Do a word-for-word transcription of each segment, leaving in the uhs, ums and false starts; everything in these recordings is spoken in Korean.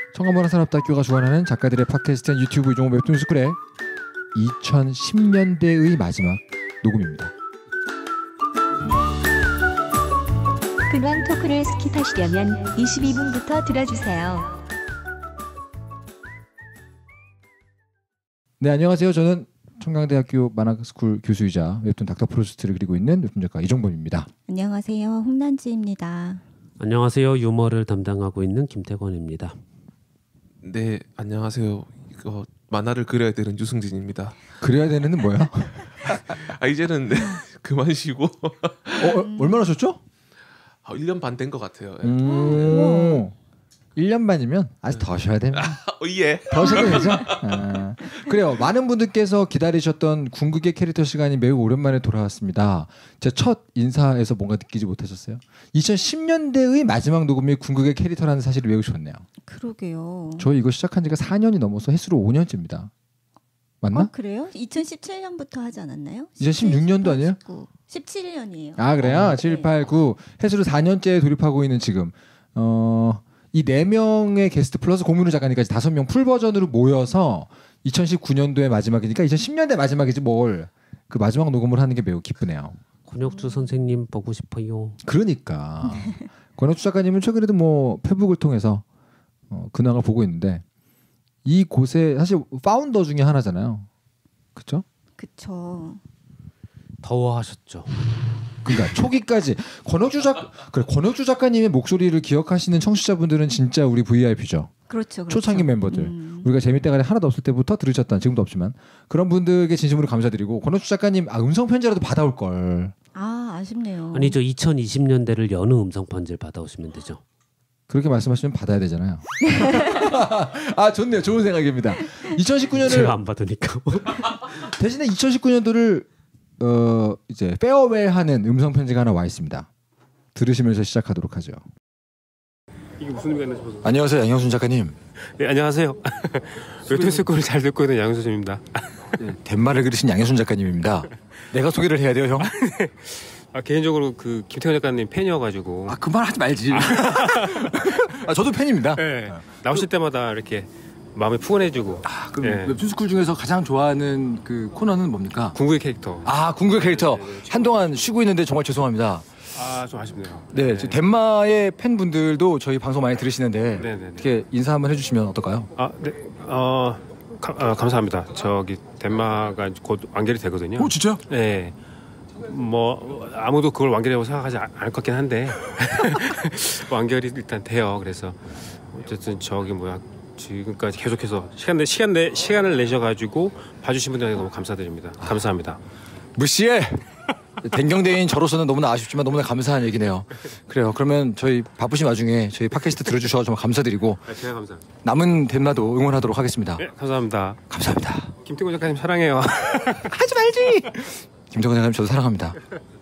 청담문화산업대학교가 주관하는 작가들의 팟캐스트 앤 유튜브 이종호 웹툰스쿨의 이천십 년대의 마지막 녹음입니다. 근황 토크를 스킵하시려면 이십이 분부터 들어주세요. 네, 안녕하세요. 저는 청강대학교 만화스쿨 교수이자 웹툰 닥터 프로스트를 그리고 있는 웹툰 작가 이종범입니다. 안녕하세요. 홍난지입니다. 안녕하세요. 유머를 담당하고 있는 김태권입니다. 네, 안녕하세요. 이거 만화를 그려야 되는 유승진입니다. 그려야 되는은 뭐야? 아, 이제는 네, 그만 쉬고. 어, 음. 얼마나 쉬었죠? 아, 일 년 반 된 것 같아요. 네. 음. 일 년 반이면 아직 더 쉬어야 됩니다. 어, 예. 더 쉬어야 되죠? 아, 그래요. 많은 분들께서 기다리셨던 궁극의 캐릭터 시간이 매우 오랜만에 돌아왔습니다. 제 첫 인사에서 뭔가 느끼지 못하셨어요? 이천십 년대의 마지막 녹음이 궁극의 캐릭터라는 사실을 외우고 싶네요. 그러게요. 저희 이거 시작한 지가 사 년이 넘어서 횟수로 오 년째입니다. 맞나? 어, 그래요? 이천십칠 년부터 하지 않았나요? 이천십육 년도 아니에요? 십칠 년이에요. 아, 그래요? 네. 칠, 팔, 구 횟수로 사 년째에 돌입하고 있는 지금 어... 이 네 명의 게스트 플러스 공문우 작가님까지 다섯 명 풀 버전으로 모여서 이천십구 년도의 마지막이니까 이천십 년대 마지막이지 뭘. 그 마지막 녹음을 하는 게 매우 기쁘네요. 권혁주 선생님 보고 싶어요. 그러니까 권혁주 작가님은 최근에도 뭐 페북을 통해서 어, 근황을 보고 있는데 이 곳에 사실 파운더 중에 하나잖아요. 그렇죠? 그렇죠. 더워하셨죠. 그러니까 초기까지 권혁주 작 그래 권혁주 작가님의 목소리를 기억하시는 청취자분들은 진짜 우리 브이아이피죠. 그렇죠. 그렇죠. 초창기 멤버들. 음. 우리가 재밌대가리 하나도 없을 때부터 들으셨던 지금도 없지만 그런 분들께 진심으로 감사드리고 권혁주 작가님 아, 음성 편지라도 받아올 걸. 아, 아쉽네요. 아니 저 이천이십 년대를 여는 음성 편지를 받아오시면 되죠. 그렇게 말씀하시면 받아야 되잖아요. 아, 좋네요. 좋은 생각입니다. 이천십구 년을 제가 안 받으니까. 대신에 이천십구 년도를 어 이제 페어웰하는 음성 편지가 하나 와 있습니다. 들으시면서 시작하도록 하죠. 이게 무슨 의미가 있는지 보세요. 안녕하세요, 양형순 작가님. 네, 안녕하세요. 웹툰스쿨을 잘 듣고 있는 양현수입니다. 네, 덴마를 그리신 양형순 작가님입니다. 내가 소개를 해야 돼요, 형. 네. 아, 개인적으로 그 김태현 작가님 팬이어가지고. 아, 그 말 하지 말지. 아, 저도 팬입니다. 네, 나오실 때마다 이렇게 마음이 푸근해지고. 아, 그럼 네. 웹툰스쿨 중에서 가장 좋아하는 그 코너는 뭡니까? 궁극의 캐릭터. 아, 궁극의 캐릭터. 네, 네, 네. 한동안 쉬고 있는데 정말 죄송합니다. 아, 좀 아쉽네요. 네, 네. 덴마의 팬분들도 저희 방송 많이 들으시는데 네, 네, 네. 이렇게 인사 한번 해주시면 어떨까요? 아, 네, 어, 가, 아, 감사합니다. 저기 덴마가 곧 완결이 되거든요. 오, 진짜요? 네. 뭐 아무도 그걸 완결이라고 생각하지 않을 것 같긴 한데 완결이 일단 돼요. 그래서 어쨌든 저기 뭐야 지금까지 계속해서 시간 내 시간 내 시간을 내셔가지고 봐주신 분들에게 너무 감사드립니다. 감사합니다. 무시해. 댕경대인 저로서는 너무나 아쉽지만 너무나 감사한 얘기네요. 그래요. 그러면 저희 바쁘신 와중에 저희 팟캐스트 들어주셔서 정말 감사드리고 네, 제가 감사합니다. 남은 덴마도 응원하도록 하겠습니다. 네, 감사합니다. 감사합니다. 김태곤 작가님 사랑해요. 하지 말지. 김태곤 작가님 저도 사랑합니다.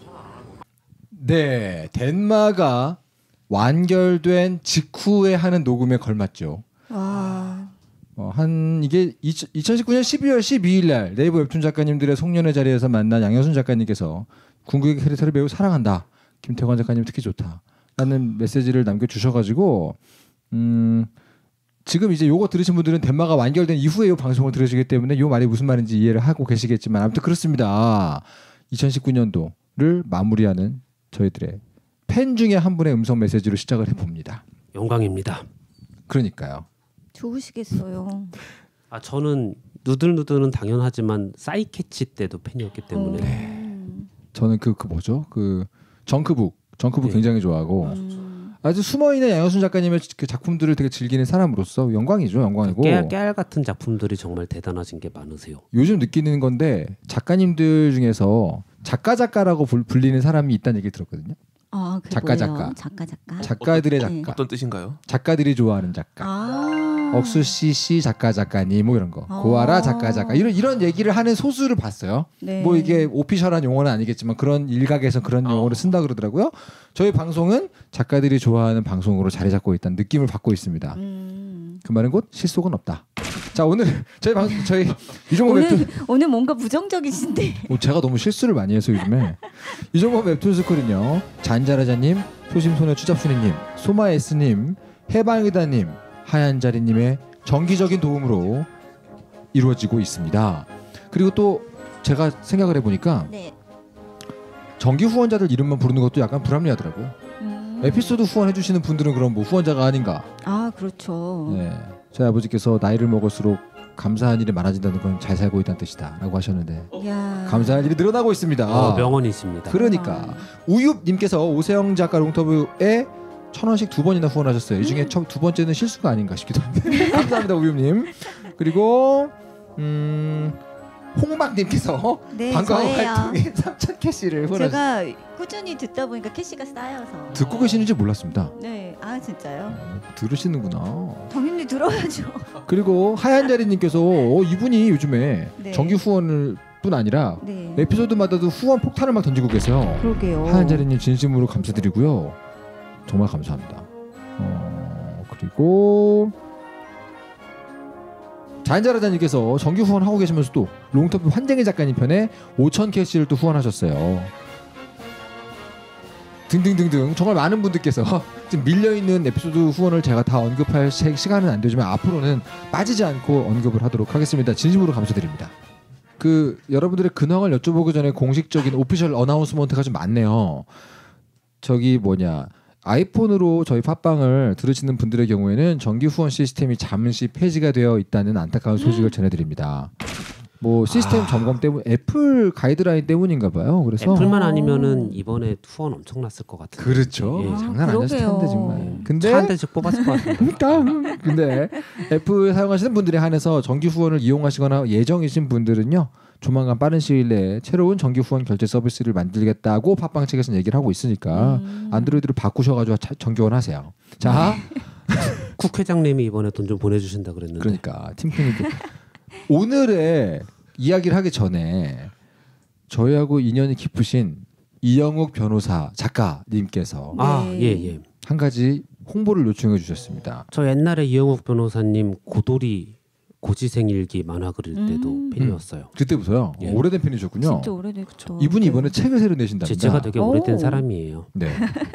네, 덴마가 완결된 직후에 하는 녹음에 걸맞죠. 와. 어, 한 이게 이천십구 년 십이월 십이일 날 네이버 웹툰 작가님들의 송년회 자리에서 만난 양현순 작가님께서 궁극의 캐릭터를 매우 사랑한다. 김태관 작가님 특히 좋다. 라는 메시지를 남겨주셔가지고 음, 지금 이제 요거 들으신 분들은 덴마가 완결된 이후에 이 방송을 들으시기 때문에 이 말이 무슨 말인지 이해를 하고 계시겠지만 아무튼 그렇습니다. 이천십구 년도를 마무리하는 저희들의 팬 중에 한 분의 음성 메시지로 시작을 해봅니다. 영광입니다. 그러니까요. 좋으시겠어요. 아 저는 누들누들은 당연하지만 사이캐치 때도 팬이었기 때문에. 네. 저는 그, 그 뭐죠? 그 정크북, 정크북 네. 굉장히 좋아하고 음. 아주 숨어있는 양현순 작가님의 그 작품들을 되게 즐기는 사람으로서 영광이죠, 영광이고. 깨알, 깨알 같은 작품들이 정말 대단하신 게 많으세요. 요즘 느끼는 건데 작가님들 중에서 작가 작가라고 불, 불리는 사람이 있다는 얘기 들었거든요. 아, 작가, 작가 작가. 작가 작가. 작가들의 네. 작가. 어떤 뜻인가요? 작가들이 좋아하는 작가. 아. 억수 씨 씨 작가 작가님 뭐 이런 거. 아. 고아라 작가 작가 이런 이런 얘기를 하는 소수를 봤어요. 네. 뭐 이게 오피셜한 용어는 아니겠지만 그런 일각에서 그런 용어를 쓴다 그러더라고요. 저희 방송은 작가들이 좋아하는 방송으로 자리 잡고 있다는 느낌을 받고 있습니다. 음. 그 말은 곧 실속은 없다. 자 오늘 저희 방 저희 이종범 오늘 웹툰 오늘 뭔가 부정적이신데. 어, 제가 너무 실수를 많이 해서 요즘에 이종범 웹툰 스쿨은요 잔자라자님, 소심소녀 추잡순이님, 소마에스님, 해방이다님, 하얀자리님의 정기적인 도움으로 이루어지고 있습니다. 그리고 또 제가 생각을 해보니까 네. 정기 후원자들 이름만 부르는 것도 약간 불합리하더라고요. 음. 에피소드 후원해주시는 분들은 그럼 뭐 후원자가 아닌가? 아 그렇죠. 네. 저희 아버지께서 나이를 먹을수록 감사한 일이 많아진다는 건 잘 살고 있다는 뜻이다라고 하셨는데 야. 감사한 일이 늘어나고 있습니다. 어, 명언이십니다. 그러니까 우윳님께서 오세영 작가 롱터뷰에 천 원씩 두 번이나 후원하셨어요. 이 중에 첫 두 번째는 실수가 아닌가 싶기도 한데 감사합니다 우윳님. 그리고 음, 홍박님께서 네, 방과후 저예요. 활동에 삼천 캐시를 후원하셨어요. 제가 꾸준히 듣다 보니까 캐시가 쌓여서. 듣고 계시는지 몰랐습니다. 네. 아 진짜요? 어, 들으시는구나. 당연히 들어야죠. 그리고 하얀자리님께서 어, 이분이 요즘에 네. 정기 후원을 뿐 아니라 네. 에피소드마다도 후원 폭탄을 막 던지고 계세요. 그러게요. 하얀자리님 진심으로 감사드리고요. 정말 감사합니다. 어, 그리고 자연자라자님께서 정기 후원하고 계시면서도 롱터뷰 환쟁의 작가님 편에 오천 캐시를 또 후원하셨어요. 등등등등 정말 많은 분들께서 지금 밀려있는 에피소드 후원을 제가 다 언급할 시- 시간은 안 되지만 앞으로는 빠지지 않고 언급을 하도록 하겠습니다. 진심으로 감사드립니다. 그 여러분들의 근황을 여쭤보기 전에 공식적인 오피셜 어나운스먼트가 좀 많네요. 저기 뭐냐 아이폰으로 저희 팟빵을 들으시는 분들의 경우에는 정기 후원 시스템이 잠시 폐지가 되어 있다는 안타까운 소식을 전해드립니다. 뭐 시스템 아. 점검 때문 애플 가이드라인 때문인가 봐요. 그래서 애플만 아니면은 이번에 후원 엄청났을 것 같아요. 그렇죠. 예. 장난 아니었을 그러게요. 텐데 정말. 근데 차 한 대씩 뽑았을 것 같은데. 근데 애플 사용하시는 분들에 한해서 정기 후원을 이용하시거나 예정이신 분들은요. 조만간 빠른 시일 내에 새로운 정기 후원 결제 서비스를 만들겠다고 팟빵 측에서 얘기를 하고 있으니까 음. 안드로이드로 바꾸셔가지고 자- 정기 후원하세요. 자, 국 회장님이 이번에 돈 좀 보내주신다 그랬는데. 그러니까 팀장님들 오늘의 이야기를 하기 전에 저희하고 인연이 깊으신 이영욱 변호사 작가님께서 아, 네. 예, 예. 한 가지 홍보를 요청해 주셨습니다. 저 옛날에 이영욱 변호사님 고돌이 고지생 일기 만화 그릴 때도 음. 팬이었어요. 그때부터요. 예. 오래된 팬이셨군요. 진짜 오래됐죠. 이분이 네. 이번에 책을 새로 내신답니다. 제- 제가 되게 오. 오래된 사람이에요. 네.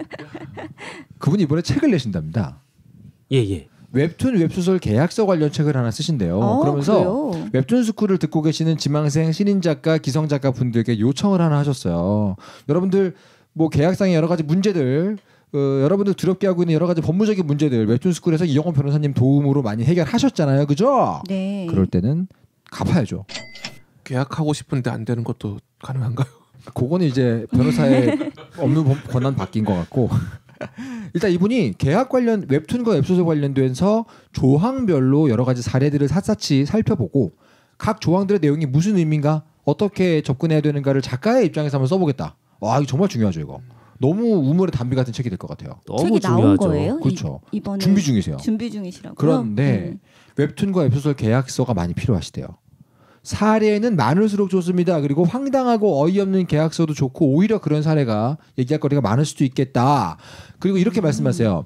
그분이 이번에 책을 내신답니다. 예, 예. 웹툰 웹소설 계약서 관련 책을 하나 쓰신대요. 어, 그러면서 그래요? 웹툰 스쿨을 듣고 계시는 지망생 신인 작가, 기성 작가 분들께 요청을 하나 하셨어요. 여러분들 뭐 계약상의 여러 가지 문제들, 어, 여러분들 두렵게 하고 있는 여러 가지 법무적인 문제들 웹툰 스쿨에서 이영호 변호사님 도움으로 많이 해결하셨잖아요, 그죠? 네. 그럴 때는 갚아야죠. 계약하고 싶은데 안 되는 것도 가능한가요? 그거는 이제 변호사의 업무 번- 권한 바뀐 것 같고 일단 이분이 계약 관련 웹툰과 웹소설 관련돼서 조항별로 여러 가지 사례들을 샅샅이 살펴보고 각 조항들의 내용이 무슨 의미인가 어떻게 접근해야 되는가를 작가의 입장에서 한번 써보겠다. 와 이거 정말 중요하죠 이거. 너무 우물의 담비 같은 책이 될 것 같아요. 너무 책이 중요하죠. 나온 거예요? 그렇죠. 이, 이번에 준비 중이세요. 준비 중이시라고요? 그런데 음. 웹툰과 웹소설 계약서가 많이 필요하시대요. 사례는 많을수록 좋습니다. 그리고 황당하고 어이없는 계약서도 좋고 오히려 그런 사례가 얘기할 거리가 많을 수도 있겠다. 그리고 이렇게 음. 말씀하세요.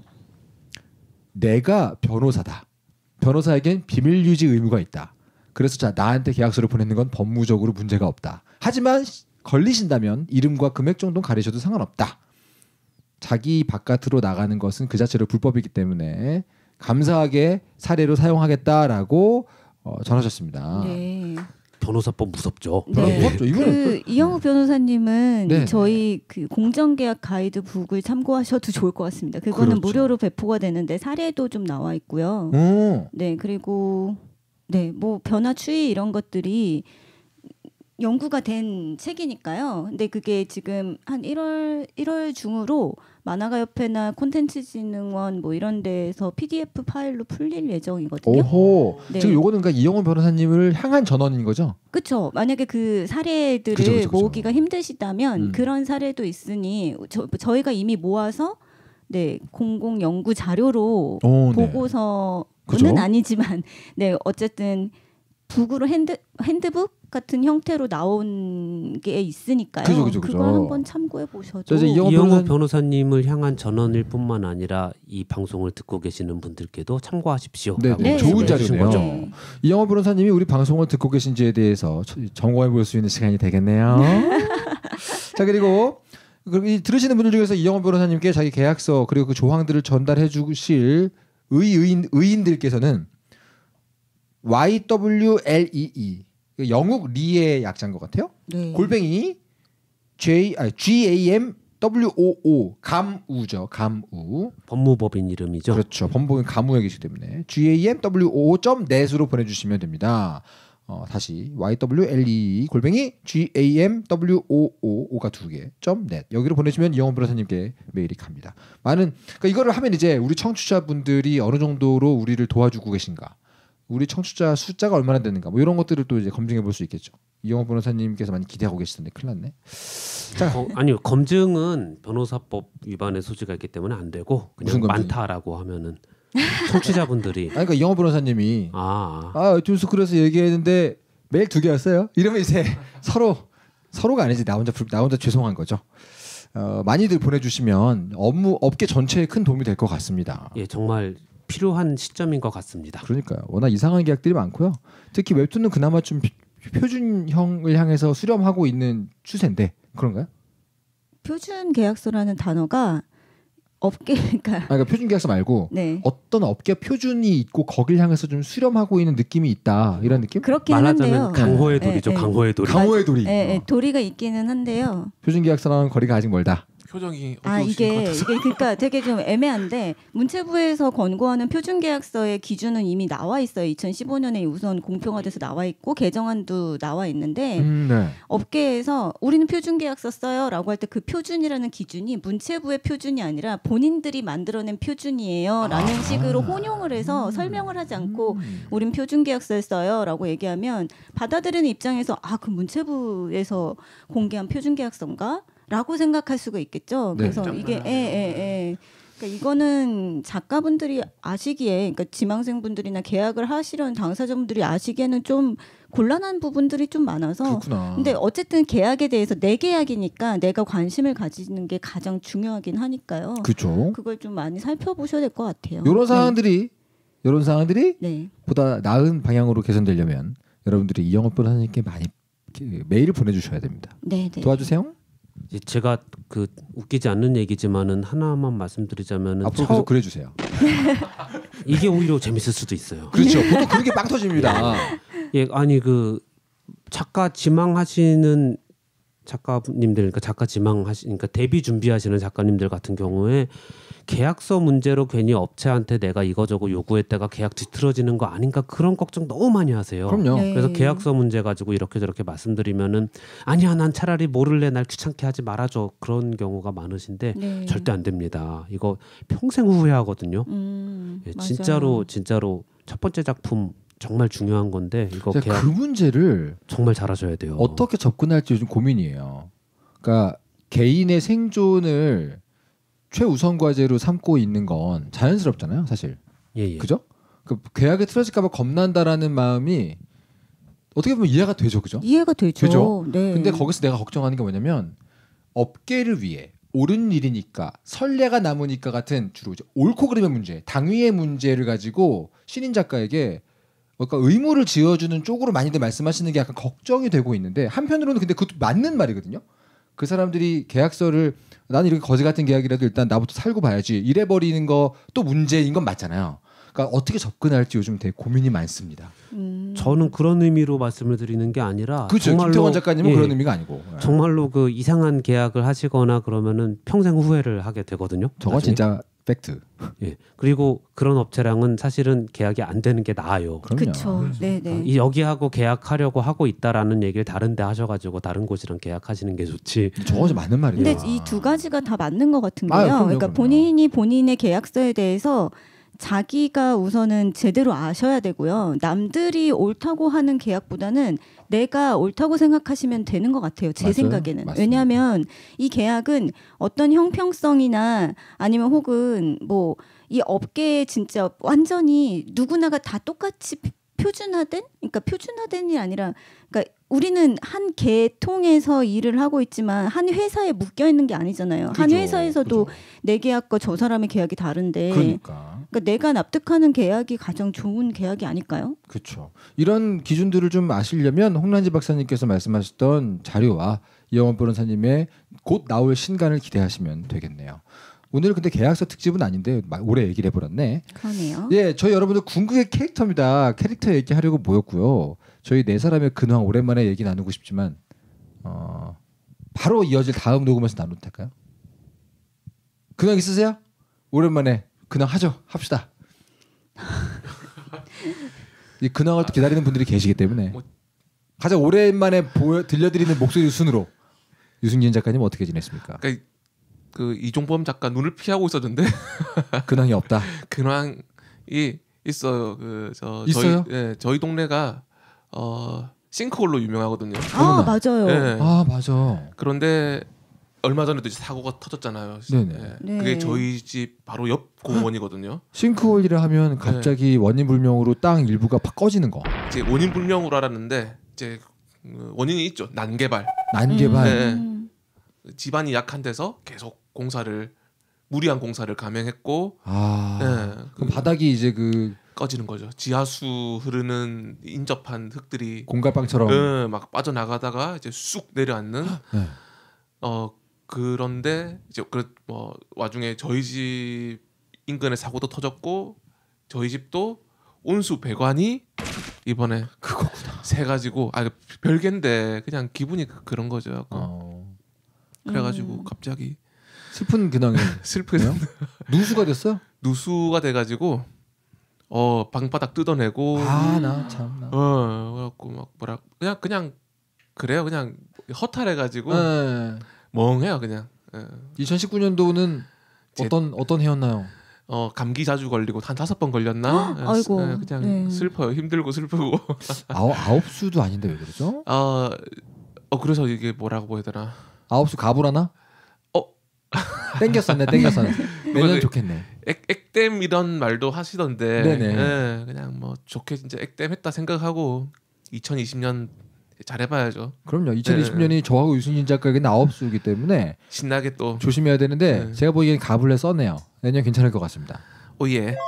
내가 변호사다. 변호사에겐 비밀 유지 의무가 있다. 그래서 자 나한테 계약서를 보내는 건 법무적으로 문제가 없다. 하지만 걸리신다면 이름과 금액 정도는 가리셔도 상관없다. 자기 바깥으로 나가는 것은 그 자체로 불법이기 때문에 감사하게 사례로 사용하겠다라고 어, 전하셨습니다. 네. 변호사법 무섭죠. 변호사 네. 무섭죠. 이거는 그 이영욱 변호사님은 네. 저희 그 공정계약 가이드북을 참고하셔도 좋을 것 같습니다. 그거는 그렇죠. 무료로 배포가 되는데 사례도 좀 나와 있고요. 오, 네, 그리고 네, 뭐 변화 추이 이런 것들이 연구가 된 책이니까요. 근데 그게 지금 한 일월 일월 중으로 만화가 협회나 콘텐츠진흥원 뭐 이런 데에서 피디에프 파일로 풀릴 예정이거든요. 오호. 네. 지금 요거는 그러니까 이영훈 변호사님을 향한 전원인 거죠? 그렇죠. 만약에 그 사례들을 그죠, 그죠, 그죠. 모으기가 힘드시다면 음. 그런 사례도 있으니 저, 저희가 이미 모아서 네 공공 연구 자료로 오, 네. 보고서는 그죠? 아니지만 네 어쨌든 북으로 핸드 핸드북 같은 형태로 나온 게 있으니까요. 그죠, 그죠, 그죠. 그걸 한번 참고해 보셔도. 저 이제 이영호 이영욱 변호사- 변호사님을 향한 전원일 뿐만 아니라 이 방송을 듣고 계시는 분들께도 참고하십시오. 네, 라고 네, 좋은 말씀해 주신 자료네요. 거죠. 네. 이영호 변호사님이 우리 방송을 듣고 계신지에 대해서 점검해 볼 수 있는 시간이 되겠네요. 자 그리고 그- 이 들으시는 분들 중에서 이영호 변호사님께 자기 계약서 그리고 그 조항들을 전달해 주실 의인 의인들께서는 와이 더블유 엘 이 이 영국 리의 약자인 것 같아요. 네. 골뱅이 J 아 지 에이 엠 더블유 오 오 감우죠. 감우. 법무법인 이름이죠. 그렇죠. 법무법인 감우에 계시기 때문에 지 에이 엠 더블유 오 오 점 넷으로 보내주시면 됩니다. 어, 다시 와이 더블유 엘 이 이 골뱅이 지 에이 엠 더블유 오 오 오가 두 개 점 넷 여기로 보내시면 이영원 변호사님께 메일이 갑니다. 많은 그러니까 이거를 하면 이제 우리 청취자분들이 어느 정도로 우리를 도와주고 계신가, 우리 청취자 숫자가 얼마나 되는가, 뭐 이런 것들을 또 이제 검증해 볼 수 있겠죠. 이영원 변호사님께서 많이 기대하고 계시던데 큰일 났네. 자, 어, 아니요, 검증은 변호사법 위반의 소지가 있기 때문에 안 되고 무슨 그냥 검증? 많다라고 하면은 청취자분들이 아니, 그러니까 이영원 변호사님이 아, 아 듀스 그래서 얘기했는데 메일 두 개였어요. 이러면 이제 서로 서로가 아니지 나 혼자 불- 나 혼자 죄송한 거죠. 어, 많이들 보내주시면 업무 업계 전체에 큰 도움이 될 것 같습니다. 예, 정말 필요한 시점인 것 같습니다. 그러니까요. 워낙 이상한 계약들이 많고요. 특히 웹툰은 그나마 좀 피- 표준형을 향해서 수렴하고 있는 추세인데 그런가요? 표준 계약서라는 단어가 업계 그러니까 아, 그러니까 표준 계약서 말고 네. 어떤 업계 표준이 있고 거길 향해서 좀 수렴하고 있는 느낌이 있다 이런 느낌? 그렇긴 말하자면 한데요. 강호의 네, 도리죠. 네, 강호의 도리. 강호의 도리. 예, 예, 어. 도리가 있기는 한데요. 표준 계약서랑 거리가 아직 멀다. 표정이 아 어두우신 것 이게 같아서. 이게 그러니까 되게 좀 애매한데 문체부에서 권고하는 표준계약서의 기준은 이미 나와 있어요. 이천십오 년에 우선 공표가 돼서 나와 있고 개정안도 나와 있는데 음, 네. 업계에서 우리는 표준계약서 써요라고 할 때 그 표준이라는 기준이 문체부의 표준이 아니라 본인들이 만들어낸 표준이에요라는 아. 식으로 혼용을 해서 설명을 하지 않고 우린 표준계약서를 써요라고 얘기하면 받아들이는 입장에서 아 그 문체부에서 공개한 표준계약서인가? 라고 생각할 수가 있겠죠. 네. 그래서 이게 예, 예, 예. 그러니까 이거는 작가분들이 아시기에, 그러니까 지망생분들이나 계약을 하시려는 당사자분들이 아시기에는 좀 곤란한 부분들이 좀 많아서. 그렇구나. 근데 어쨌든 계약에 대해서 내 계약이니까 내가 관심을 가지는 게 가장 중요하긴 하니까요. 그렇죠. 그걸 좀 많이 살펴보셔야 될 것 같아요. 이런 상황들이 이런 상황들이 네. 보다 나은 방향으로 개선되려면 여러분들이 이영업 변호사님께 많이 그 메일을 보내주셔야 됩니다. 네, 네. 도와주세요. 이제 제가 그 웃기지 않는 얘기지만은 하나만 말씀드리자면은 앞으로 처- 계속 그래주세요. 이게 오히려 재밌을 수도 있어요. 그렇죠. 보통 그렇게 빵 터집니다. 예, 아니 그 작가 지망하시는 작가님들, 그러니까 작가 지망하시, 그러니까 데뷔 준비하시는 작가님들 같은 경우에 계약서 문제로 괜히 업체한테 내가 이거저거 요구했다가 계약 뒤틀어지는 거 아닌가 그런 걱정 너무 많이 하세요. 그럼요. 네. 그래서 계약서 문제 가지고 이렇게 저렇게 말씀드리면은 아니야 난 차라리 모를래 날 귀찮게 하지 말아줘 그런 경우가 많으신데 네. 절대 안 됩니다. 이거 평생 후회하거든요. 음, 예, 맞아요. 진짜로 진짜로 첫 번째 작품 정말 중요한 건데 이거 제가 계약 그 문제를 정말 잘하셔야 돼요. 어떻게 접근할지 요즘 고민이에요. 그러니까 개인의 생존을 최우선 과제로 삼고 있는 건 자연스럽잖아요, 사실. 예, 예. 그죠? 그 계약에 틀어질까봐 겁난다라는 마음이 어떻게 보면 이해가 되죠, 그죠? 이해가 되죠. 그죠? 네. 근데 거기서 내가 걱정하는 게 뭐냐면 업계를 위해 옳은 일이니까 선례가 남으니까 같은 주로 이제 옳고 그름의 문제, 당위의 문제를 가지고 신인 작가에게 그러니까 의무를 지어주는 쪽으로 많이들 말씀하시는 게 약간 걱정이 되고 있는데 한편으로는 근데 그것도 맞는 말이거든요. 그 사람들이 계약서를 나는 이렇게 거지 같은 계약이라도 일단 나부터 살고 봐야지 이래 버리는 거 또 문제인 건 맞잖아요. 그러니까 어떻게 접근할지 요즘 되게 고민이 많습니다. 음. 저는 그런 의미로 말씀을 드리는 게 아니라 그렇죠. 정말로 김태원 작가님은 예, 그런 의미가 아니고. 예. 정말로 그 이상한 계약을 하시거나 그러면은 평생 후회를 하게 되거든요. 저건 나중에. 진짜 팩트. 예. 그리고 그런 업체랑은 사실은 계약이 안 되는 게 나아요. 그럼요. 그렇죠. 네, 네. 이 여기하고 계약하려고 하고 있다라는 얘기를 다른데 하셔가지고 다른 곳이랑 계약하시는 게 좋지. 저거 맞는 말이에요. 근데 이 두 가지가 다 맞는 것 같은 아, 게요. 그럼요, 그러니까 그럼요. 본인이 본인의 계약서에 대해서 자기가 우선은 제대로 아셔야 되고요. 남들이 옳다고 하는 계약보다는 내가 옳다고 생각하시면 되는 것 같아요. 제 맞아요. 생각에는. 맞습니다. 왜냐하면 이 계약은 어떤 형평성이나 아니면 혹은 뭐 이 업계에 진짜 완전히 누구나가 다 똑같이 표준화된? 그러니까 표준화된이 아니라 그러니까 우리는 한 계통에서 일을 하고 있지만 한 회사에 묶여 있는 게 아니잖아요. 한 그죠, 회사에서도 그죠. 내 계약과 저 사람의 계약이 다른데 그러니까. 그러니까 내가 납득하는 계약이 가장 좋은 계약이 아닐까요? 그렇죠. 이런 기준들을 좀 아시려면 홍란지 박사님께서 말씀하셨던 자료와 이영원 변호사님의 곧 나올 신간을 기대하시면 되겠네요. 오늘 근데 계약서 특집은 아닌데 막 오래 얘기를 해버렸네. 그러네요. 예, 저희 여러분들 궁극의 캐릭터입니다. 캐릭터 얘기하려고 모였고요. 저희 네 사람의 근황 오랜만에 얘기 나누고 싶지만 어, 바로 이어질 다음 녹음에서 나눠도 될까요? 근황 있으세요? 오랜만에 근황 하죠. 합시다. 이 근황을 또 기다리는 분들이 계시기 때문에 가장 오랜만에 보여 들려드리는 목소리 순으로 유승진 작가님 어떻게 지냈습니까? 그러니까 그 이종범 작가 눈을 피하고 있었는데 근황이 없다. 근황이 있어요. 그 저 있어요? 저희 예, 저희 동네가 어 싱크홀로 유명하거든요. 아 맞아요. 예. 아 맞아. 그런데 얼마 전에도 이제 사고가 터졌잖아요. 네네. 예. 네. 그게 저희 집 바로 옆 공원이거든요. 싱크홀이라 하면 갑자기 원인 불명으로 땅 일부가 팍 꺼지는 거. 이제 원인 불명으로 알았는데 이제 그 원인이 있죠. 난개발. 난개발. 네. 음. 집안이 약한 데서 계속 공사를 무리한 공사를 감행했고 아. 예, 그럼 그 바닥이 이제 그 꺼지는 거죠. 지하수 흐르는 인접한 흙들이 공갈빵처럼. 예, 막 빠져나가다가 이제 쑥 내려앉는 네. 어 그런데 이제 그뭐 와중에 저희 집 인근에 사고도 터졌고 저희 집도 온수 배관이 이번에 그거구나. 새 가지고 아 별개인데 그냥 기분이 그- 그런 거죠. 약간. 어. 그래가지고 음. 갑자기 슬픈 근황이 슬프네요. 누수가 됐어? 누수가 돼가지고 어 방바닥 뜯어내고 아 나 참나. 어 그래갖고 막 뭐라 그냥 그냥 그래요. 그냥 허탈해가지고 네. 멍해요 그냥. 예. 이천십구 년도는 제- 어떤 어떤 해였나요? 어 감기 자주 걸리고 한 다섯 번 걸렸나? 예, 아이고. 예, 그냥 네. 슬퍼요. 힘들고 슬프고. 아홉 아홉 수도 아닌데 왜 그러죠? 어, 어 그래서 이게 뭐라고 해야 되나? 아홉 수 가불하나? 어. 땡겼었네, 땡겼었네. 내년 그- 좋겠네. 액, 액땜 이런 말도 하시던데. 네네. 예, 그냥 뭐 좋게 진짜 액땜했다 생각하고 이천이십 년 잘해봐야죠. 그럼요. 이천이십 년이 저하고 유승진 작가에게는 아홉 수이기 때문에 신나게 또. 조심해야 되는데 네. 제가 보기엔 가불에 썼네요. 내년 괜찮을 것 같습니다. 오예.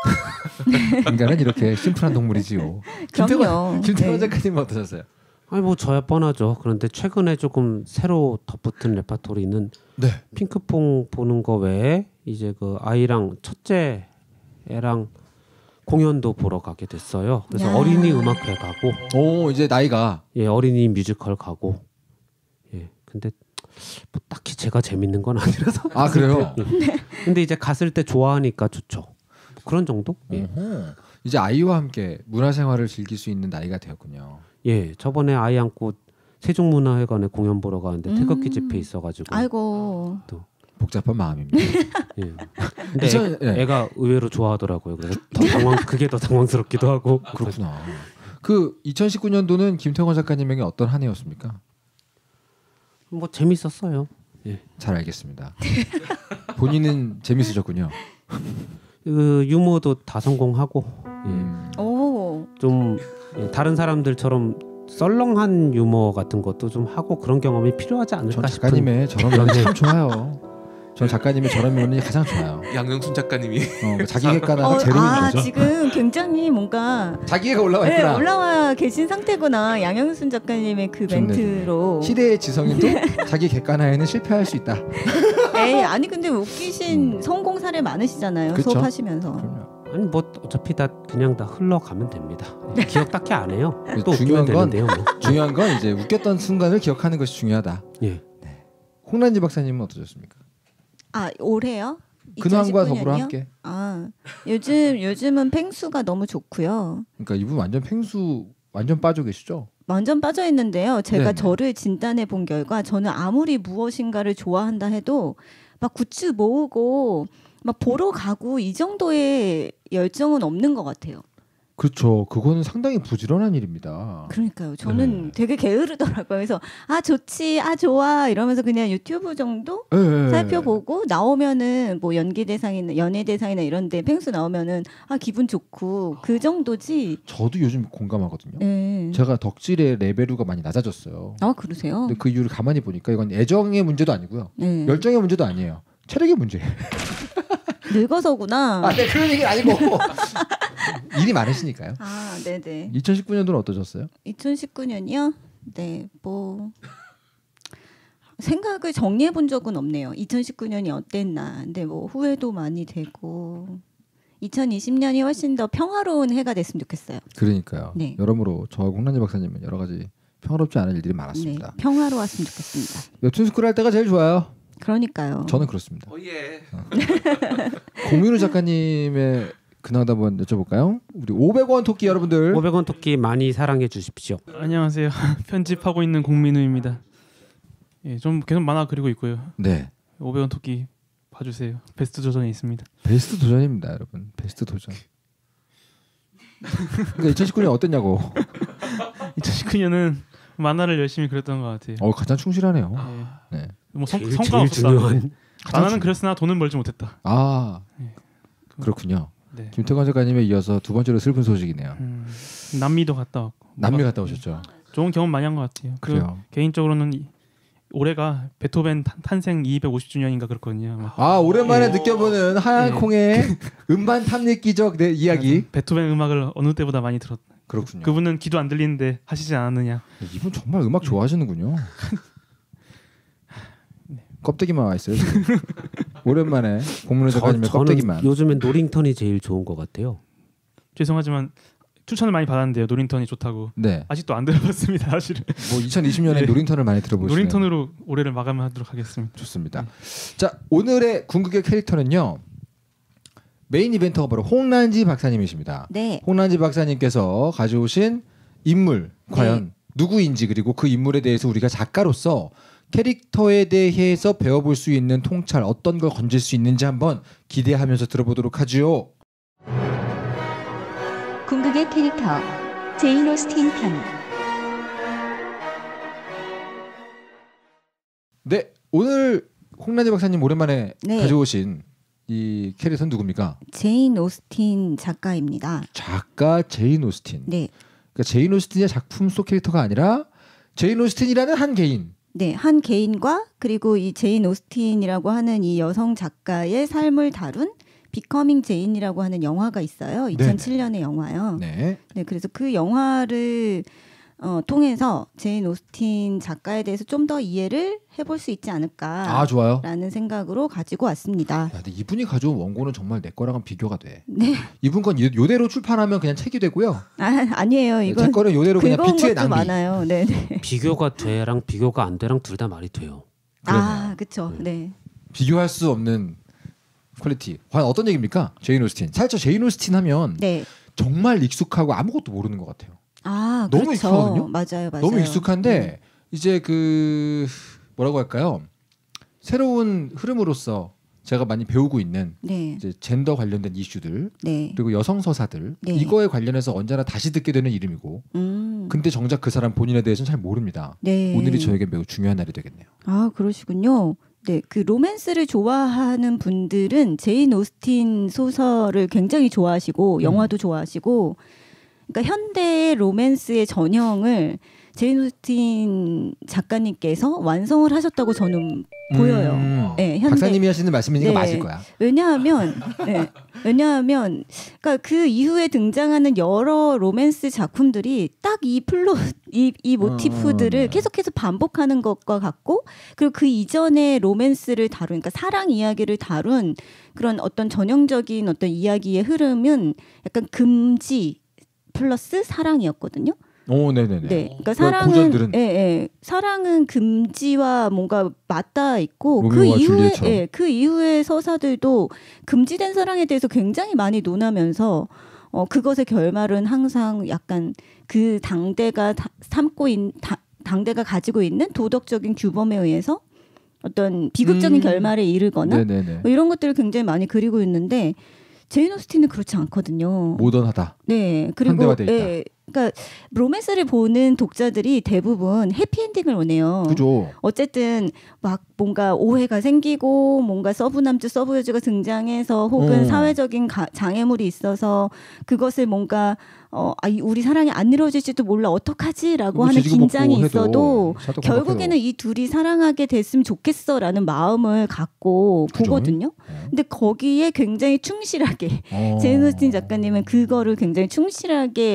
인간은 이렇게 심플한 동물이지요. 그럼요. 김태원 네. 작가님 어떠셨어요? 아니 뭐 저야 뻔하죠. 그런데 최근에 조금 새로 덧붙은 레파토리는 네. 핑크퐁 보는 거 외에 이제 그 아이랑 첫째 애랑 공연도 보러 가게 됐어요. 그래서 야. 어린이 음악회 가고 오 이제 나이가 예 어린이 뮤지컬 가고 예 근데 뭐 딱히 제가 재밌는 건 아니라서 아 그래요? 근데 이제 갔을 때 좋아하니까 좋죠. 그런 정도? 예. 어허. 이제 아이와 함께 문화생활을 즐길 수 있는 나이가 되었군요. 예 저번에 아이 안고 세종문화회관에 공연 보러 가는데 음. 태극기 집회 있어가지고 아이고. 복잡한 마음입니다. 예. 근데 이천- 애, 예. 애가 의외로 좋아하더라고요. 그래서 더 당황 그게 더 당황스럽기도 하고 그렇구나. 그 이천십구 년도는 김태원 작가님에게 어떤 한 해였습니까? 뭐 재밌었어요. 예. 잘 알겠습니다. 본인은 재밌으셨군요. 그 유머도 다 성공하고 예. 음. 오. 좀 예, 다른 사람들처럼 썰렁한 유머 같은 것도 좀 하고 그런 경험이 필요하지 전 않을까 싶은 작가님의 저런 면이 참 좋아요. 전 작가님의 저런 면이 가장 좋아요. 양영순 작가님이 어, 자기 객관화가 어, 제로인 아 거죠. 지금 굉장히 뭔가 자기가 올라와 네, 있구나. 올라와 계신 상태구나. 양영순 작가님의 그 좋네, 멘트로. 시대의 지성인도 자기 객관화에는 실패할 수 있다. 에이 아니 근데 웃기신 성공 사례 많으시잖아요. 그쵸? 수업하시면서. 그럼요. 아니 뭐 어차피 다 그냥 다 흘러가면 됩니다. 예, 기억 딱히 안 해요. 또 중요한 웃기면 건- 되는데요. 뭐. 중요한 건 이제 웃겼던 순간을 기억하는 것이 중요하다. 예. 홍란지 박사님은 어떠셨습니까? 아 올해요? 근황과 이천십구 더불어 년이요? 함께. 아 요즘 요즘은 펭수가 너무 좋고요. 그러니까 이분 완전 펭수 완전 빠져 계시죠? 완전 빠져 있는데요. 제가 네네. 저를 진단해 본 결과 저는 아무리 무엇인가를 좋아한다 해도 막 굿즈 모으고 막 보러 가고 이 정도의 열정은 없는 것 같아요. 그렇죠. 그거는 상당히 부지런한 일입니다. 그러니까요. 저는 네. 되게 게으르더라고요. 그래서 아 좋지, 아 좋아 이러면서 그냥 유튜브 정도 예, 예. 살펴보고 나오면은 뭐 연기 대상이나 연예 대상이나 이런데 펭수 나오면은 아 기분 좋고 그 정도지. 저도 요즘 공감하거든요. 네. 제가 덕질의 레벨루가 많이 낮아졌어요. 아 그러세요? 근데 그 이유를 가만히 보니까 이건 애정의 문제도 아니고요. 네. 열정의 문제도 아니에요. 체력의 문제예요. 늙어서구나. 아, 네, 그런 얘기는 아니고 일이 많으시니까요. 아, 네네. 이천십구 년도는 어떠셨어요? 이천십구 년이요? 네, 뭐 생각을 정리해 본 적은 없네요. 이천십구 년이 어땠나. 근데 뭐 후회도 많이 되고 이천이십 년이 훨씬 더 평화로운 해가 됐으면 좋겠어요. 그러니까요. 네. 여러모로 저하고 홍란지 박사님은 여러 가지 평화롭지 않은 일들이 많았습니다. 네, 평화로웠으면 좋겠습니다. 웹툰 스쿨 할 때가 제일 좋아요. 그러니까요. 저는 그렇습니다. 오예. 공민우 작가님의 근황도 한번 여쭤볼까요? 우리 오백 원 토끼 여러분들. 오백 원 토끼 많이 사랑해 주십시오. 안녕하세요. 편집하고 있는 공민우입니다. 예, 좀 계속 만화 그리고 있고요. 네. 오백 원 토끼 봐주세요. 베스트 조전에 있습니다. 베스트 도전입니다, 여러분. 베스트 도전. 그러니까 이천십구 년 어땠냐고. 이천십구 년은 만화를 열심히 그렸던 것 같아요. 어, 가장 충실하네요. 예. 네. 뭐 성, 제일, 성과 제일 없었다. 중요한 만화는 그렸으나 돈은 벌지 못했다. 아, 예. 그렇군요. 네. 김태관 작가님에 이어서 두 번째로 슬픈 소식이네요. 음, 남미도 갔다 왔고. 남미 갔다 오셨죠? 좋은 경험 많이 한 것 같아요. 그 그래요. 개인적으로는 이, 올해가 베토벤 탄, 탄생 이백오십 주년인가 그렇거든요. 막 아, 오랜만에 느껴보는 하얀 예. 콩의 음반 탐닉기적 내 이야기. 베토벤 음악을 어느 때보다 많이 들었. 그렇군요. 그분은 기도 안 들리는데 하시지 않았느냐. 이분 정말 음악 좋아하시는군요. 껍데기만 와 있어요. 지금. 오랜만에 공문호 작가님의 저는 껍데기만. 요즘엔 노링턴이 제일 좋은 것 같아요. 죄송하지만 추천을 많이 받았는데요. 노린턴이 좋다고. 네. 아직도 안 들어봤습니다. 사실은. 뭐 이천이십 년에 네. 노링턴을 많이 들어보시네요. 노린턴으로 올해를 마감하도록 하겠습니다. 좋습니다. 자, 오늘의 궁극의 캐릭터는요. 메인 이벤터가 바로 홍란지 박사님이십니다. 네. 홍란지 박사님께서 가져오신 인물 과연 네. 누구인지 그리고 그 인물에 대해서 우리가 작가로서 캐릭터에 대해서 배워볼 수 있는 통찰 어떤 걸 건질 수 있는지 한번 기대하면서 들어보도록 하죠. 궁극의 캐릭터 제인 오스틴 편. 네, 오늘 홍란지 박사님 오랜만에 네. 가져오신 이 캐릭터는 누굽니까? 제인 오스틴 작가입니다. 작가 제인 오스틴. 네. 그러니까 제인 오스틴의 작품 속 캐릭터가 아니라 제인 오스틴이라는 한 개인. 네, 한 개인과 그리고 이 제인 오스틴이라고 하는 이 여성 작가의 삶을 다룬 비커밍 제인이라고 하는 영화가 있어요. 이천칠 년의 영화요. 네. 네, 그래서 그 영화를 어, 통해서 제인 오스틴 작가에 대해서 좀 더 이해를 해볼 수 있지 않을까라는 아, 좋아요. 생각으로 가지고 왔습니다. 야, 근데 이분이 가져온 원고는 정말 내 거랑은 비교가 돼. 네, 이분 건 요- 요대로 출판하면 그냥 책이 되고요. 아, 아니에요. 제 이건 거는 요대로 그냥 긁어온 비트의 것도 낭비. 많아요. 네, 네. 비교가 돼랑 비교가 안 돼랑 둘 다 말이 돼요. 아, 그렇죠. 네. 비교할 수 없는 퀄리티. 과연 어떤 얘기입니까? 제인 오스틴. 살짝 제인 오스틴 하면 네. 정말 익숙하고 아무것도 모르는 것 같아요. 아, 너무 그렇죠. 익숙하거든요? 맞아요, 맞아요. 너무 익숙한데 음. 이제 그 뭐라고 할까요? 새로운 흐름으로서 제가 많이 배우고 있는 네, 이제 젠더 관련된 이슈들 네. 그리고 여성 서사들 네. 이거에 관련해서 언제나 다시 듣게 되는 이름이고 음, 근데 정작 그 사람 본인에 대해서는 잘 모릅니다. 네. 오늘이 저에게 매우 중요한 날이 되겠네요. 아, 그러시군요. 네, 그 로맨스를 좋아하는 분들은 제인 오스틴 소설을 굉장히 좋아하시고 영화도 좋아하시고, 그러니까 현대의 로맨스의 전형을 제인 오스틴 작가님께서 완성을 하셨다고 저는 보여요. 음, 네, 현대. 박사님이 하시는 말씀이니까 네. 맞을 거야. 왜냐하면 네, 왜냐하면 그러니까 그 이후에 등장하는 여러 로맨스 작품들이 딱 이 플롯 이, 이 모티프들을 어, 네. 계속해서 반복하는 것과 같고, 그리고 그 이전의 로맨스를 다룬, 그러니까 사랑 이야기를 다룬 그런 어떤 전형적인 어떤 이야기의 흐름은 약간 금지 플러스 사랑이었거든요. 오, 네네네. 네, 그러니까 그 사랑은 고전들은 예, 예, 사랑은 금지와 뭔가 맞닿아 있고, 그 로미오와 이후에 줄리엣처럼. 예, 그 이후의 서사들도 금지된 사랑에 대해서 굉장히 많이 논하면서 어, 그것의 결말은 항상 약간 그 당대가 다, 삼고 있 다, 당대가 가지고 있는 도덕적인 규범에 의해서 어떤 비극적인 음. 결말에 이르거나 네네네. 뭐 이런 것들을 굉장히 많이 그리고 있는데 제인 오스틴은 그렇지 않거든요. 모던하다. 네, 그리고 현대화돼 있다. 예, 그러니까 로맨스를 보는 독자들이 대부분 해피엔딩을 원해요. 그죠. 어쨌든 막 뭔가 오해가 생기고 뭔가 서브남주 서브여주가 등장해서 혹은 어. 사회적인 가, 장애물이 있어서 그것을 뭔가 어, 아, 이- 우리 사랑이 안 이루어질지도 몰라 어떡하지라고 뭐 하는 지지고 먹고 긴장이 해도 있어도 샤도 결국에는 이 둘이 사랑하게 됐으면 좋겠어라는 마음을 갖고 그죠. 보거든요. 네. 근데 거기에 굉장히 충실하게 어. 제인 오스틴 작가님은 그거를 굉장히 충실하게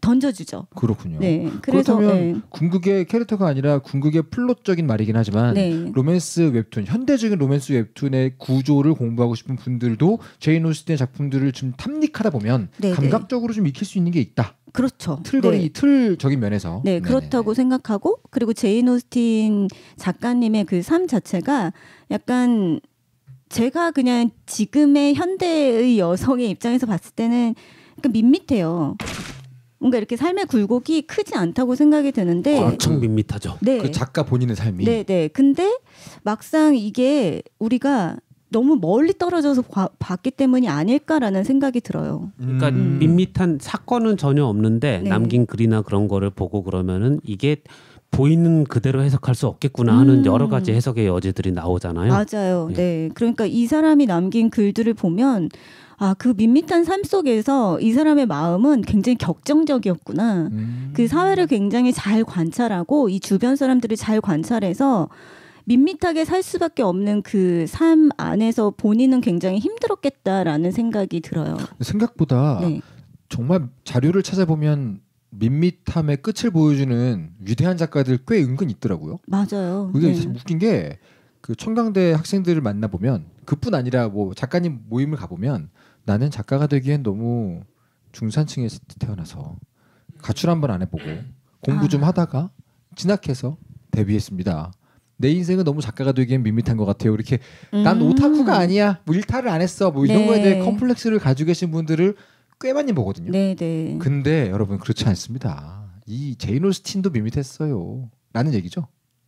던져주죠. 그렇군요. 네, 그래서 그렇다면 네. 궁극의 캐릭터가 아니라 궁극의 플롯적인 말이긴 하지만 네. 로맨스 웹툰, 현대적인 로맨스 웹툰의 구조를 공부하고 싶은 분들도 제인 오스틴의 작품들을 좀 탐닉하다 보면 네, 감각적으로 좀 익힐 수 있는 게 있다. 그렇죠. 틀거리 네. 틀적인 면에서. 네, 네네. 그렇다고 생각하고 그리고 제인 오스틴 작가님의 그 삶 자체가 약간 제가 그냥 지금의 현대의 여성의 입장에서 봤을 때는 약간 밋밋해요. 뭔가 이렇게 삶의 굴곡이 크지 않다고 생각이 드는데 엄청 밋밋하죠. 네. 그 작가 본인의 삶이. 네, 네. 근데 막상 이게 우리가 너무 멀리 떨어져서 봐, 봤기 때문이 아닐까라는 생각이 들어요. 그러니까 음. 밋밋한 사건은 전혀 없는데 네. 남긴 글이나 그런 거를 보고 그러면은 이게 보이는 그대로 해석할 수 없겠구나 하는 음. 여러 가지 해석의 여지들이 나오잖아요. 맞아요. 네. 네. 그러니까 이 사람이 남긴 글들을 보면 아, 그 밋밋한 삶 속에서 이 사람의 마음은 굉장히 격정적이었구나. 음. 그 사회를 굉장히 잘 관찰하고 이 주변 사람들을 잘 관찰해서 밋밋하게 살 수밖에 없는 그 삶 안에서 본인은 굉장히 힘들었겠다라는 생각이 들어요. 생각보다 네. 정말 자료를 찾아보면 밋밋함의 끝을 보여주는 위대한 작가들 꽤 은근 있더라고요. 맞아요. 그게 네. 웃긴 게 그 청강대 학생들을 만나 보면 그뿐 아니라 뭐 작가님 모임을 가 보면 나는 작가가 되기엔 너무 중산층에서 태어나서 가출 한번 안 해보고 공부 좀 아. 하다가 진학해서 데뷔했습니다. 내 인생은 너무 작가가 되기엔 밋밋한 것 같아요. 이렇게 난 음. 오타쿠가 아니야. 뭐 일탈을 안 했어. 뭐 이런 네. 거에 대해 컴플렉스를 가지고 계신 분들을 꽤 많이 보거든요. 네, 네. 근데 여러분 그렇지 않습니다. 이 제인 오스틴도 밋밋했어요. 라는 얘기죠.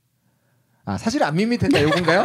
아 사실 안 밋밋했다 이건가요?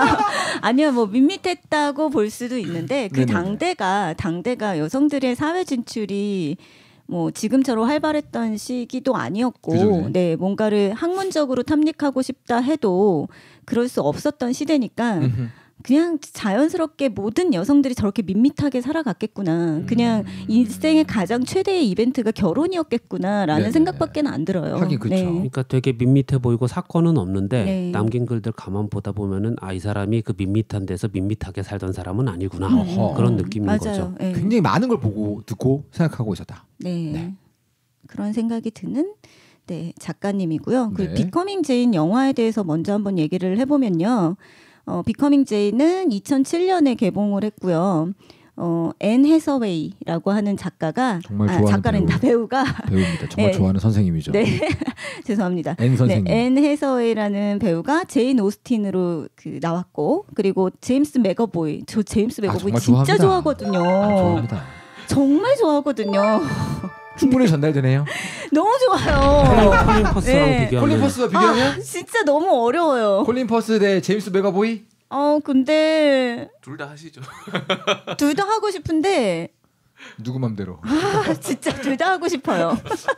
아니요, 뭐 밋밋했다고 볼 수도 있는데 그 네네네. 당대가 당대가 여성들의 사회 진출이 뭐 지금처럼 활발했던 시기도 아니었고, 그죠, 그죠. 네 뭔가를 학문적으로 탐닉하고 싶다 해도 그럴 수 없었던 시대니까 그냥 자연스럽게 모든 여성들이 저렇게 밋밋하게 살아갔겠구나. 그냥 인생의 가장 최대의 이벤트가 결혼이었겠구나라는 네네. 생각밖에 안 들어요. 하긴 그쵸. 그러니까 되게 밋밋해 보이고 사건은 없는데 네. 남긴 글들 가만 보다 보면은 아, 이 사람이 그 밋밋한 데서 밋밋하게 살던 사람은 아니구나 어허. 그런 느낌인 맞아요. 거죠. 네. 굉장히 많은 걸 보고 듣고 생각하고 있었다. 네. 네. 그런 생각이 드는 네, 작가님이고요. 그 네. 비커밍 제인 영화에 대해서 먼저 한번 얘기를 해보면요. 어, 비커밍 제인은 이천칠 년에 개봉을 했고요. 어, 앤 해서웨이라고 하는 작가가 정말 아, 좋아하는 작가는다 배우가 배우입니다. 정말 네. 좋아하는 선생님이죠. 네 죄송합니다. 앤 선생님. 네, 앤 해서웨이라는 배우가 제인 오스틴으로 그 나왔고 그리고 제임스 맥어보이 저 제임스 맥어보이 정말 진짜 좋아합니다. 좋아하거든요. 아, 좋아합니다. 정말 좋아하거든요. 충분히 전달되네요. 너무 좋아요. 콜린 퍼스랑 네. 비교하면 콜린 퍼스와 비교하면 아, 진짜 너무 어려워요. 콜린 퍼스 대 제임스 맥어보이 어 근데 둘 다 하시죠. 둘 다 하고 싶은데 누구 맘대로 아, 진짜 둘 다 하고 싶어요.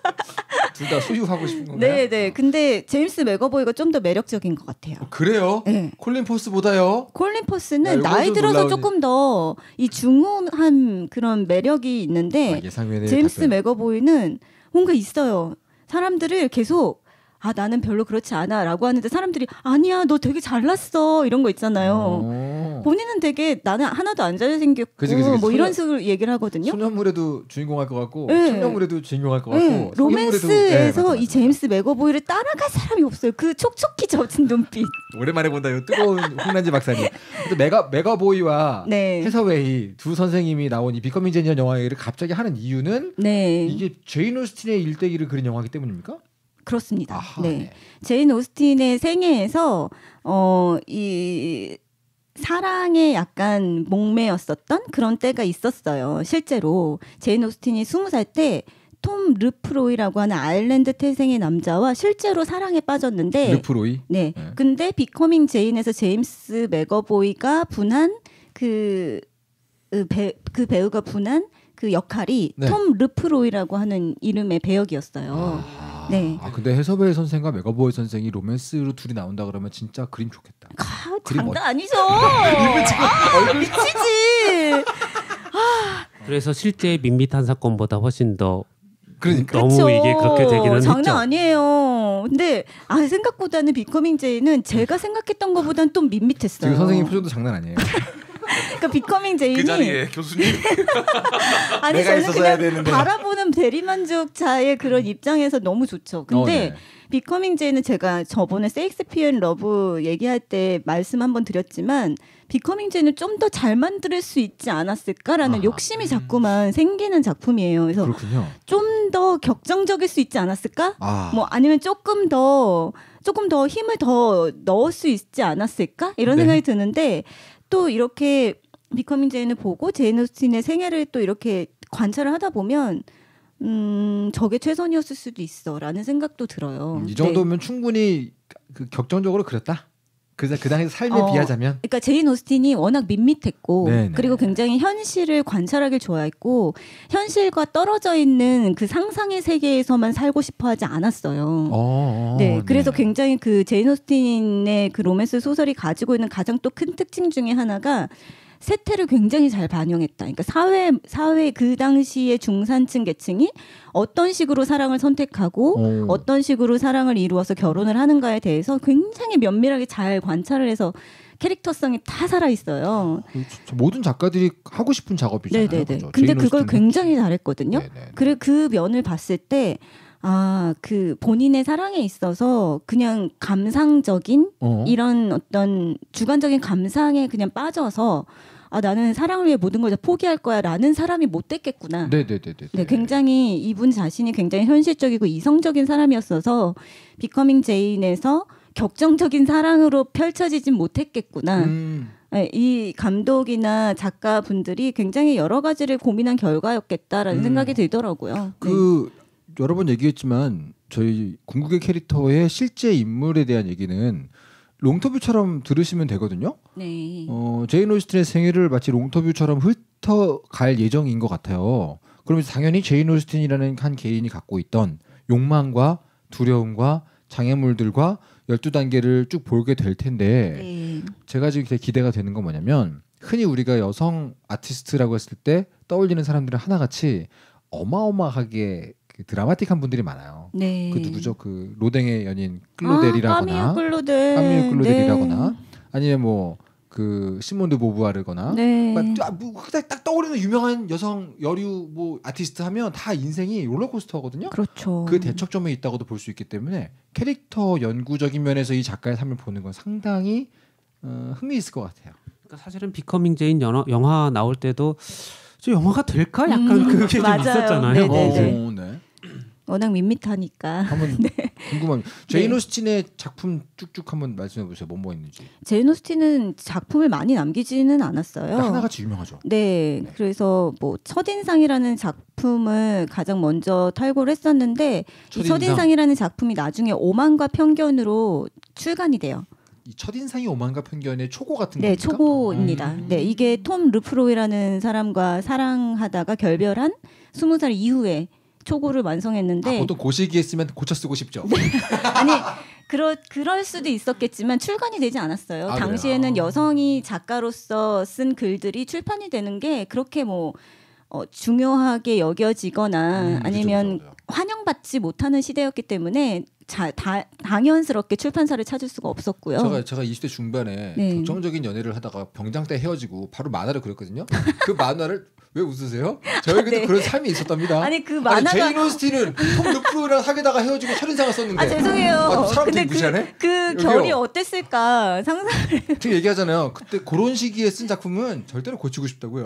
둘 다 소유하고 싶은 건가요? 네, 네. 근데 제임스 맥어보이가 좀 더 매력적인 것 같아요. 어, 그래요? 네. 콜린 퍼스보다요? 콜린 야, 퍼스는 이거 나이 좀 들어서 놀라운- 조금 더 이 중후한 그런 매력이 있는데 아, 예상 외의 제임스 답변. 맥어보이는 뭔가 있어요. 사람들을 계속 아 나는 별로 그렇지 않아라고 하는데 사람들이 아니야 너 되게 잘났어 이런 거 있잖아요. 어. 본인은 되게 나는 하나도 안 잘생겼고 그치, 그치, 그치. 뭐 이런 소녀- 식으로 얘기를 하거든요. 소년물에도 주인공 할 것 같고 네. 청년물에도 주인공 할 것 같고 네, 성인물에도- 네, 로맨스에서 맞아, 이 맞아. 제임스 맥어보이를 따라갈 사람이 없어요. 그 촉촉히 젖은 눈빛. 오랜만에 본다 이 뜨거운 홍란지 박사님. 근데 메가 메가보이와 네. 해서웨이 두 선생님이 나온 이 비커밍 제니언 영화를 갑자기 하는 이유는 네, 이게 제인 오스틴의 일대기를 그린 영화이기 때문입니까? 그렇습니다. 아하, 네. 네. 제인 오스틴의 생애에서 어, 이 사랑에 약간 목매였었던 그런 때가 있었어요. 실제로 제인 오스틴이 스무 살 때 톰 르프로이라고 하는 아일랜드 태생의 남자와 실제로 사랑에 빠졌는데 르프로이. 네. 네. 근데 비커밍 제인에서 제임스 맥어보이가 분한 그, 그, 배, 그 배우가 분한 그 역할이 네. 톰 르프로이라고 하는 이름의 배역이었어요. 아, 네. 아 근데 해서웨이 선생과 메가보이 선생이 로맨스로 둘이 나온다 그러면 진짜 그림 좋겠다. 아, 그림 장난 어- 아니죠. 아, 미치지. 그래서 실제 밋밋한 사건보다 훨씬 더 그러니까 너무 그쵸. 이게 그렇게 되기는 장난 했죠. 아니에요. 근데 아 생각보다는 비커밍 제이는 제가 생각했던 것보다는 좀 밋밋했어요. 지금 선생님 표정도 장난 아니에요. 그러니까 비커밍 제인이 그 자리에 교수님 아니 내가 저는 있었어야 그냥 되는데. 바라보는 대리만족자의 그런 입장에서 너무 좋죠. 근데 어, 네. 비커밍 제이는 제가 저번에 세익스피어 앤 러브 얘기할 때 말씀 한번 드렸지만 비커밍 제이는 좀 더 잘 만들 수 있지 않았을까라는 아, 욕심이 자꾸만 생기는 작품이에요. 그래서 그렇군요. 좀 더 격정적일 수 있지 않았을까? 아, 뭐 아니면 조금 더 조금 더 힘을 더 넣을 수 있지 않았을까? 이런 네. 생각이 드는데 또 이렇게 비커밍 제인을 보고 제인 오스틴의 생애를 또 이렇게 관찰을 하다 보면 음 저게 최선이었을 수도 있어라는 생각도 들어요. 음, 이 정도면 충분히 그 격정적으로 그렸다. 그래서 그 당시 삶에 어, 비하자면 그러니까 제인 오스틴이 워낙 밋밋했고 네네. 그리고 굉장히 현실을 관찰하길 좋아했고 현실과 떨어져 있는 그 상상의 세계에서만 살고 싶어하지 않았어요. 어, 네, 네. 그래서 굉장히 그 제인 오스틴의 그 로맨스 소설이 가지고 있는 가장 또 큰 특징 중에 하나가 세태를 굉장히 잘 반영했다. 그러니까 사회 사회 그 당시의 중산층 계층이 어떤 식으로 사랑을 선택하고 오. 어떤 식으로 사랑을 이루어서 결혼을 하는가에 대해서 굉장히 면밀하게 잘 관찰을 해서 캐릭터성이 다 살아 있어요. 저 모든 작가들이 하고 싶은 작업이잖아요. 네네네. 그죠? 근데 제인 그걸 오스틴은 굉장히 잘했거든요. 네네. 그래 그 면을 봤을 때 아, 그 본인의 사랑에 있어서 그냥 감상적인 어? 이런 어떤 주관적인 감상에 그냥 빠져서 아 나는 사랑을 위해 모든 걸 다 포기할 거야라는 사람이 못 됐겠구나. 네네네네. 네, 굉장히 이분 자신이 굉장히 현실적이고 이성적인 사람이었어서 비커밍 제인에서 격정적인 사랑으로 펼쳐지진 못했겠구나. 음, 네, 이 감독이나 작가분들이 굉장히 여러 가지를 고민한 결과였겠다라는 음. 생각이 들더라고요. 그 여러 번 얘기했지만 저희 궁극의 캐릭터의 실제 인물에 대한 얘기는 롱터뷰처럼 들으시면 되거든요. 네. 어, 제인 오스틴의 생애를 마치 롱터뷰처럼 훑어갈 예정인 것 같아요. 그러면 당연히 제인 오스틴이라는 한 개인이 갖고 있던 욕망과 두려움과 장애물들과 열두 단계를 쭉 보게 될 텐데 네. 제가 지금 되게 기대가 되는 건 뭐냐면 흔히 우리가 여성 아티스트라고 했을 때 떠올리는 사람들은 하나같이 어마어마하게 그 드라마틱한 분들이 많아요. 네. 그 누구죠? 그 로댕의 연인 클로델이라거나 아, 까미유 클로델. 까미유 클로델이라거나 네. 아니면 뭐 그 시몬 드 보부아르거나 네. 막 딱, 뭐 딱, 딱 떠오르는 유명한 여성 여류 뭐 아티스트 하면 다 인생이 롤러코스터거든요. 그렇죠. 그 대척점에 있다고도 볼 수 있기 때문에 캐릭터 연구적인 면에서 이 작가의 삶을 보는 건 상당히 어, 흥미 있을 것 같아요. 그러니까 사실은 비커밍 제인 영화, 영화 나올 때도 저 영화가 될까 약간 음, 그게 좀 맞아요. 있었잖아요. 네네네. 어, 네. 워낙 밋밋하니까. 한번 궁금합니다. 제인 네. 오스틴의 작품 쭉쭉 한번 말씀해 보세요. 뭐 뭐 있는지. 제인 오스틴은 작품을 많이 남기지는 않았어요. 그러니까 하나같이 유명하죠. 네, 네. 그래서 뭐 첫인상이라는 작품을 가장 먼저 탈고를 했었는데 이 첫인상? 첫인상이라는 작품이 나중에 오만과 편견으로 출간이 돼요. 이 첫인상이 오만과 편견의 초고 같은 네, 겁니까? 초고입니다. 음. 네, 이게 톰 르프로이라는 사람과 사랑하다가 결별한 스무 살 이후에 초고를 완성했는데 아, 보통 그 시기에 쓰면 고쳐 쓰고 싶죠. 아니 그러, 그럴 수도 있었겠지만 출간이 되지 않았어요. 아, 당시에는 그래요? 여성이 작가로서 쓴 글들이 출판이 되는 게 그렇게 뭐 어, 중요하게 여겨지거나 음, 그죠, 아니면 그죠, 그죠. 환영받지 못하는 시대였기 때문에 자, 다, 당연스럽게 출판사를 찾을 수가 없었고요. 제가 제가 이십 대 중반에 네. 격정적인 연애를 하다가 병장 때 헤어지고 바로 만화를 그렸거든요. 그 만화를 왜 웃으세요? 저에게도 네. 그런 삶이 있었답니다. 아니 그 만화가 제인 오스틴은 톰 르프로이랑 사귀다가 헤어지고 첫인상을 썼는데 아 죄송해요. 아, 사람 근데 되게 무시하네? 그, 그 여기요. 결이 어땠을까 상상. 지금 얘기하잖아요. 그때 그런 시기에 쓴 작품은 절대로 고치고 싶다고요.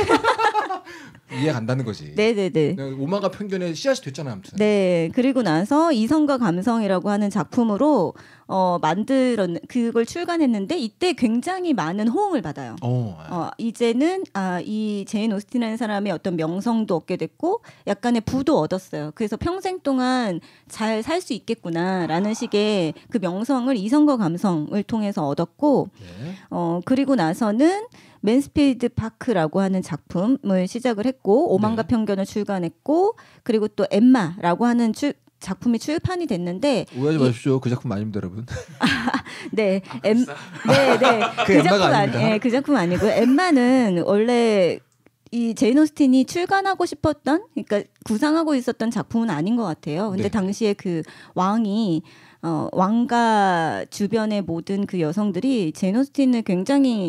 이해 간다는 거지. 네네네. 오만과 편견의 씨앗이 됐잖아요, 아무튼. 네, 그리고 나서 이성과 감성이라고 하는 작품으로 어, 만들었 그걸 출간했는데 이때 굉장히 많은 호응을 받아요. 어, 어, 이제는 아, 이 제인 오스틴이라는 사람의 어떤 명성도 얻게 됐고 약간의 부도 얻었어요. 그래서 평생 동안 잘 살 수 있겠구나라는 식의 그 명성을 이성과 감성을 통해서 얻었고 네. 어, 그리고 나서는 맨스필드 파크라고 하는 작품을 시작을 했고 오만과 네. 편견을 출간했고 그리고 또 엠마라고 하는 출, 작품이 출판이 됐는데 오해하지 이- 마십시오. 그 작품 아닙니다, 여러분. 네, 엠, 네, 네, 그 그 엠마가 작품 아니, 아닙니다. 예, 그 작품 아니고 엠마는 원래 이 제인 오스틴이 출간하고 싶었던, 그러니까 구상하고 있었던 작품은 아닌 것 같아요. 근데 네. 당시에 그 왕이 어, 왕가 주변의 모든 그 여성들이 제인 오스틴을 굉장히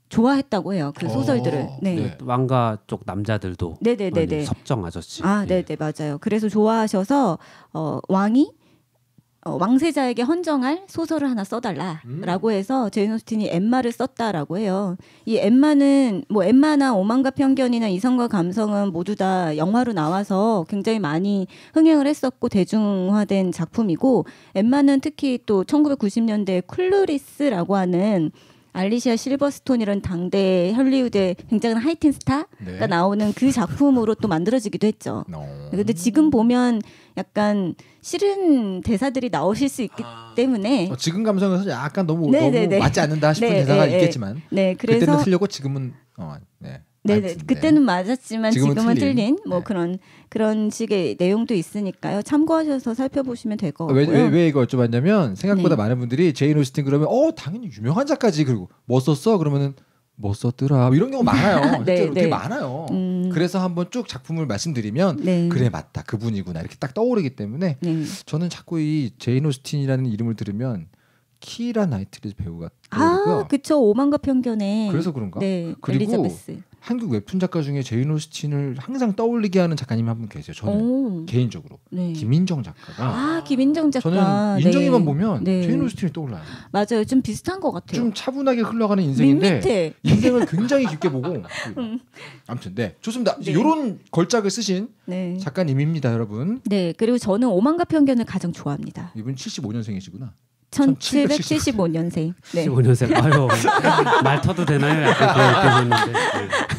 좋아했다고 해요. 그 어, 소설들을. 네. 네. 왕가 쪽 남자들도 네네네네. 아니, 섭정 아저씨. 아, 예. 네네 맞아요. 그래서 좋아하셔서 어, 왕이 어, 왕세자에게 헌정할 소설을 하나 써달라라고 해서 제인 오스틴이 엠마를 썼다라고 해요. 이 엠마는 뭐 엠마나 오만과 편견이나 이성과 감성은 모두 다 영화로 나와서 굉장히 많이 흥행을 했었고 대중화된 작품이고 엠마는 특히 또 천구백구십 년대 클루리스라고 하는 알리시아 실버스톤이라는 당대 헐리우드의 굉장한 하이틴 스타가 네. 나오는 그 작품으로 또 만들어지기도 했죠. 어. 근데 지금 보면 약간 싫은 대사들이 나오실 수 있기 때문에 어, 지금 감성에서 약간 너무 네네네. 너무 맞지 않는다 싶은 네, 대사가 네, 있겠지만 네 그때는 그래서 틀렸고 지금은 어, 네. 네네 아무튼, 그때는 맞았지만 지금은 지금은, 틀린. 틀린, 뭐 네. 그런 그런 식의 내용도 있으니까요. 참고하셔서 살펴보시면 될 것 왜, 같고요. 왜, 왜 이거 여쭤봤냐면 생각보다 네. 많은 분들이 제인 오스틴 그러면 어 당연히 유명한 작가지 그리고 뭐 썼어 그러면은 뭐 썼더라 뭐 이런 경우 많아요. 네, 실제로 되게 네. 많아요. 음. 그래서 한번 쭉 작품을 말씀드리면 네. 그래 맞다 그분이구나 이렇게 딱 떠오르기 때문에 네. 저는 자꾸 이 제인 오스틴이라는 이름을 들으면 키라 나이틀리 배우가 아 떠오르고요. 그쵸 오만과 편견에 그래서 그런가? 네 그리고 엘리자베스 한국 웹툰 작가 중에 제인 오스틴을 항상 떠올리게 하는 작가님이 한 분 계세요. 저는 오. 개인적으로 네. 김인정 작가가 아 김인정 작가 저는 인정이만 네. 보면 네. 제인 오스틴이 떠올라요. 맞아요 좀 비슷한 것 같아요. 좀 차분하게 흘러가는 인생인데 밋밋해. 인생을 굉장히 깊게 보고 아무튼 네 좋습니다. 네. 이런 걸작을 쓰신 네. 작가님입니다, 여러분. 네 그리고 저는 오만과 편견을 가장 좋아합니다. 이분 칠십오 년생이시구나. 천칠백칠십오 년생. 네. 십오 년생. 아유 말 터도 되나요? 약간 그런 느낌이었는데.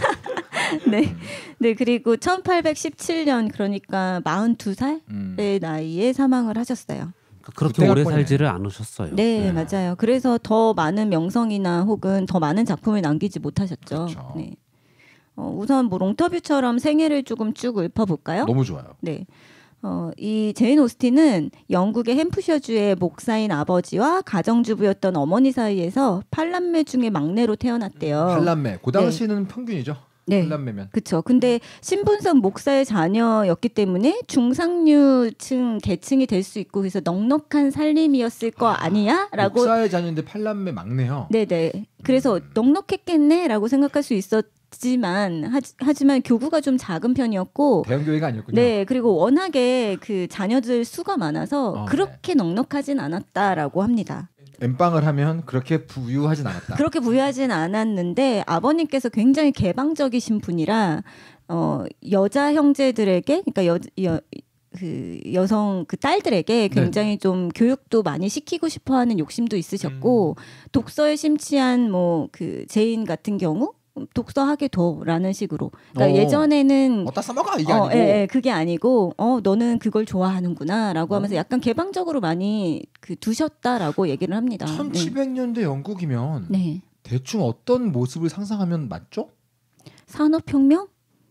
네. 네 그리고 천팔백십칠 년 그러니까 마흔두 살의 음. 나이에 사망을 하셨어요. 그렇게 그때가 오래 뻔해. 살지를 않으셨어요. 네, 맞아요. 그래서 더 많은 명성이나 혹은 더 많은 작품을 남기지 못하셨죠. 그렇죠. 네. 어, 우선 뭐 롱터뷰처럼 생애를 조금 쭉 읊어볼까요? 너무 좋아요. 네. 어, 이 제인 오스틴은 영국의 햄프셔주의 목사인 아버지와 가정주부였던 어머니 사이에서 팔남매 중에 막내로 태어났대요. 팔남매. 그 당시는 평균이죠. 네. 팔남매면. 그렇죠. 근데 신분상 목사의 자녀였기 때문에 중상류층 계층이 될 수 있고 그래서 넉넉한 살림이었을 거 아니야라고. 목사의 자녀인데 팔남매 막내요. 네네. 그래서 넉넉했겠네라고 생각할 수 있었지만 하, 하지만 교구가 좀 작은 편이었고. 대형 교회가 아니었군요. 네, 그리고 워낙에 그 자녀들 수가 많아서 어, 그렇게 넉넉하진 않았다라고 합니다. 엠빵을 하면 그렇게 부유하진 않았다. 그렇게 부유하진 않았는데 아버님께서 굉장히 개방적이신 분이라 어, 여자 형제들에게 그러니까 여, 여, 그 여성 그 딸들에게 굉장히 좀 교육도 많이 시키고 싶어하는 욕심도 있으셨고 음. 독서에 심취한 뭐 그 제인 같은 경우 독서하게 둬라는 식으로. 그러니까 어. 예전에는 어디다 써먹어 이게 어, 아니고. 예, 예, 그게 아니고 어 너는 그걸 좋아하는구나라고 하면서 약간 개방적으로 많이 그 두셨다라고 얘기를 합니다. 천칠백 년대 영국이면 네. 네. 대충 어떤 모습을 상상하면 맞죠? 산업혁명?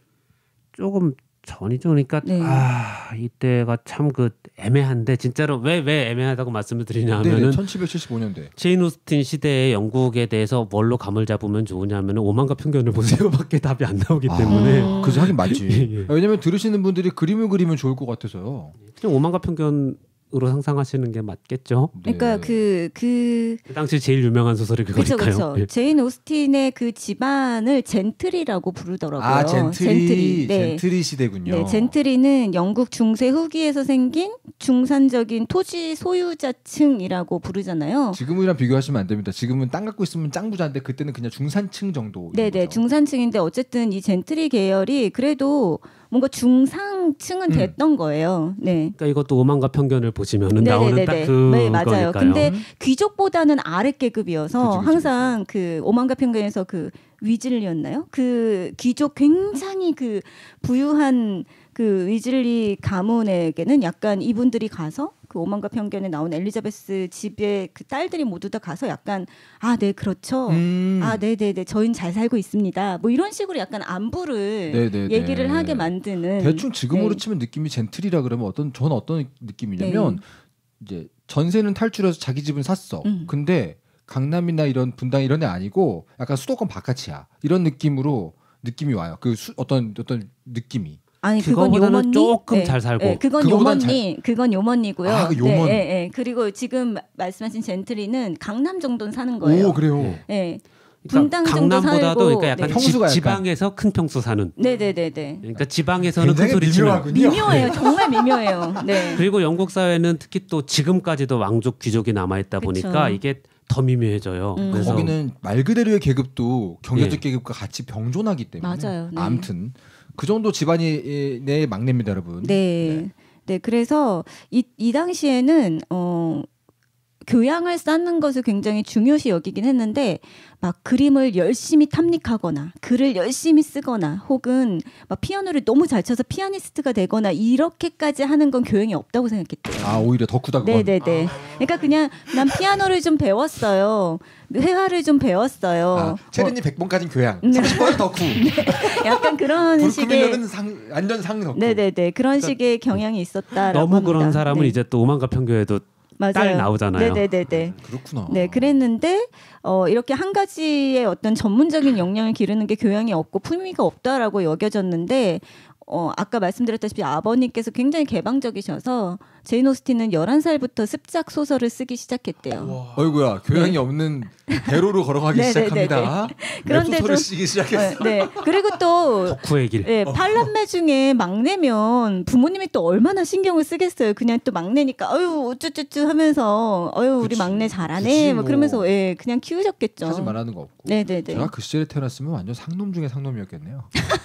조금 전이죠. 그러니까 네. 아 이때가 참 그 애매한데 진짜로 왜 왜 애매하다고 말씀을 드리냐면은 네네, 천칠백칠십오 년대. 제인 오스틴 시대의 영국에 대해서 뭘로 감을 잡으면 좋으냐면은 오만과 편견을 보세요밖에 답이 안 나오기 때문에 음. 그래서 하긴 맞지. 예, 예. 왜냐면 들으시는 분들이 그림을 그리면 좋을 것 같아서요. 그냥 오만과 편견으로 상상하시는 게 맞겠죠. 그러니까 네. 그 그 그 당시 제일 유명한 소설이 그렇죠, 그거니까요. 그렇죠. 예. 제인 오스틴의 그 집안을 젠트리라고 부르더라고요. 아 젠트리, 네. 젠트리 시대군요. 네, 젠트리는 영국 중세 후기에서 생긴 중산적인 토지 소유자층이라고 부르잖아요. 지금이랑 비교하시면 안 됩니다. 지금은 땅 갖고 있으면 짱 부자인데 그때는 그냥 중산층 정도. 네네 중산층인데 어쨌든 이 젠트리 계열이 그래도 뭔가 중상층은 음. 됐던 거예요. 네. 그러니까 이것도 오만과 편견을 보시면은 나오는 딱 네네네네. 그 네, 맞아요. 거니까요. 근데 귀족보다는 아래 계급이어서 그치, 그치, 항상 그 오만과 편견에서 그 위즐리였나요? 그 귀족 굉장히 그 부유한 그 위즐리 가문에게는 약간 이분들이 가서 그 오만과 편견에 나온 엘리자베스 집에 그 딸들이 모두 다 가서 약간 아, 네, 그렇죠. 음. 아, 네, 네, 네, 저희는 잘 살고 있습니다. 뭐 이런 식으로 약간 안부를 네네네. 얘기를 하게 만드는. 대충 지금으로 네. 치면 느낌이 젠틀이라 그러면 어떤 저는 어떤 느낌이냐면 네. 이제 전세는 탈출해서 자기 집은 샀어. 음. 근데 강남이나 이런 분당 이런 데 아니고 약간 수도권 바깥이야. 이런 느낌으로 느낌이 와요. 그 수, 어떤 어떤 느낌이. 아니 그건 그거보다는 요먼니 조금 잘 살고. 네, 그건 그거보단 요먼니 그건 요먼니고요. 아, 그 요먼. 네, 네, 네. 그리고 지금 말씀하신 젠트리는 강남 정도는 사는 거예요. 오 그래요. 네. 네. 분당 정도 강남보다도 살고 그러니까 약간 네. 지, 평수가 약간- 지방에서 큰 평수 사는. 네네네네. 그러니까 지방에서는 큰 굉장히 소리 치는. 미묘하군요. 미묘해요. 정말 미묘해요. 네. 그리고 영국 사회는 특히 또 지금까지도 왕족 귀족이 남아 있다 그쵸. 보니까 이게 더 미묘해져요. 음. 그래서 거기는 말 그대로의 계급도 경제적 예. 계급과 같이 병존하기 때문에 맞아요. 네. 아무튼 그 정도 집안이 내 막내입니다, 여러분. 네. 네. 그래서 이, 이 당시에는 어 교양을 쌓는 것을 굉장히 중요시 여기긴 했는데 막 그림을 열심히 탐닉하거나 글을 열심히 쓰거나 혹은 막 피아노를 너무 잘 쳐서 피아니스트가 되거나 이렇게까지 하는 건 교양이 없다고 생각했대요. 아 오히려 덕후다 그건. 네네네. 그러니까 그냥 난 피아노를 좀 배웠어요. 회화를 좀 배웠어요. 아, 체르니 백 번까지는 교양, 네. 삼십 번은 덕후. 뭐 약간 그런 식의 브루크밀러는 상, 완전 상 덕후. 네네네 그런 식의 경향이 있었다라고 너무 합니다. 그런 사람은 네. 이제 또 오만과 평교에도 맞아요. 딸 나오잖아요. 네네네네. 그렇구나. 네, 그랬는데 어, 이렇게 한 가지의 어떤 전문적인 역량을 기르는 게 교양이 없고 품위가 없다라고 여겨졌는데 어, 아까 말씀드렸다시피 아버님께서 굉장히 개방적이셔서 제인 오스틴은 열한 살부터 습작 소설을 쓰기 시작했대요. 어이구야 교양이 네. 없는 대로로 걸어가기 네네네네. 시작합니다. 그런데도- 랩소설을 쓰기 시작했어. 어, 네. 그리고 또 덕후의 길. 네, 팔남매 중에 막내면 부모님이 또 얼마나 신경을 쓰겠어요. 그냥 또 막내니까 아유 우쭈쭈쭈 하면서 아유 우리 그치. 막내 잘하네. 그치, 뭐 뭐. 그러면서 예, 그냥 키우셨겠죠. 사실 말하는 거 없고. 네네네. 제가 그 시절에 태어났으면 완전 상놈 중에 상놈이었겠네요.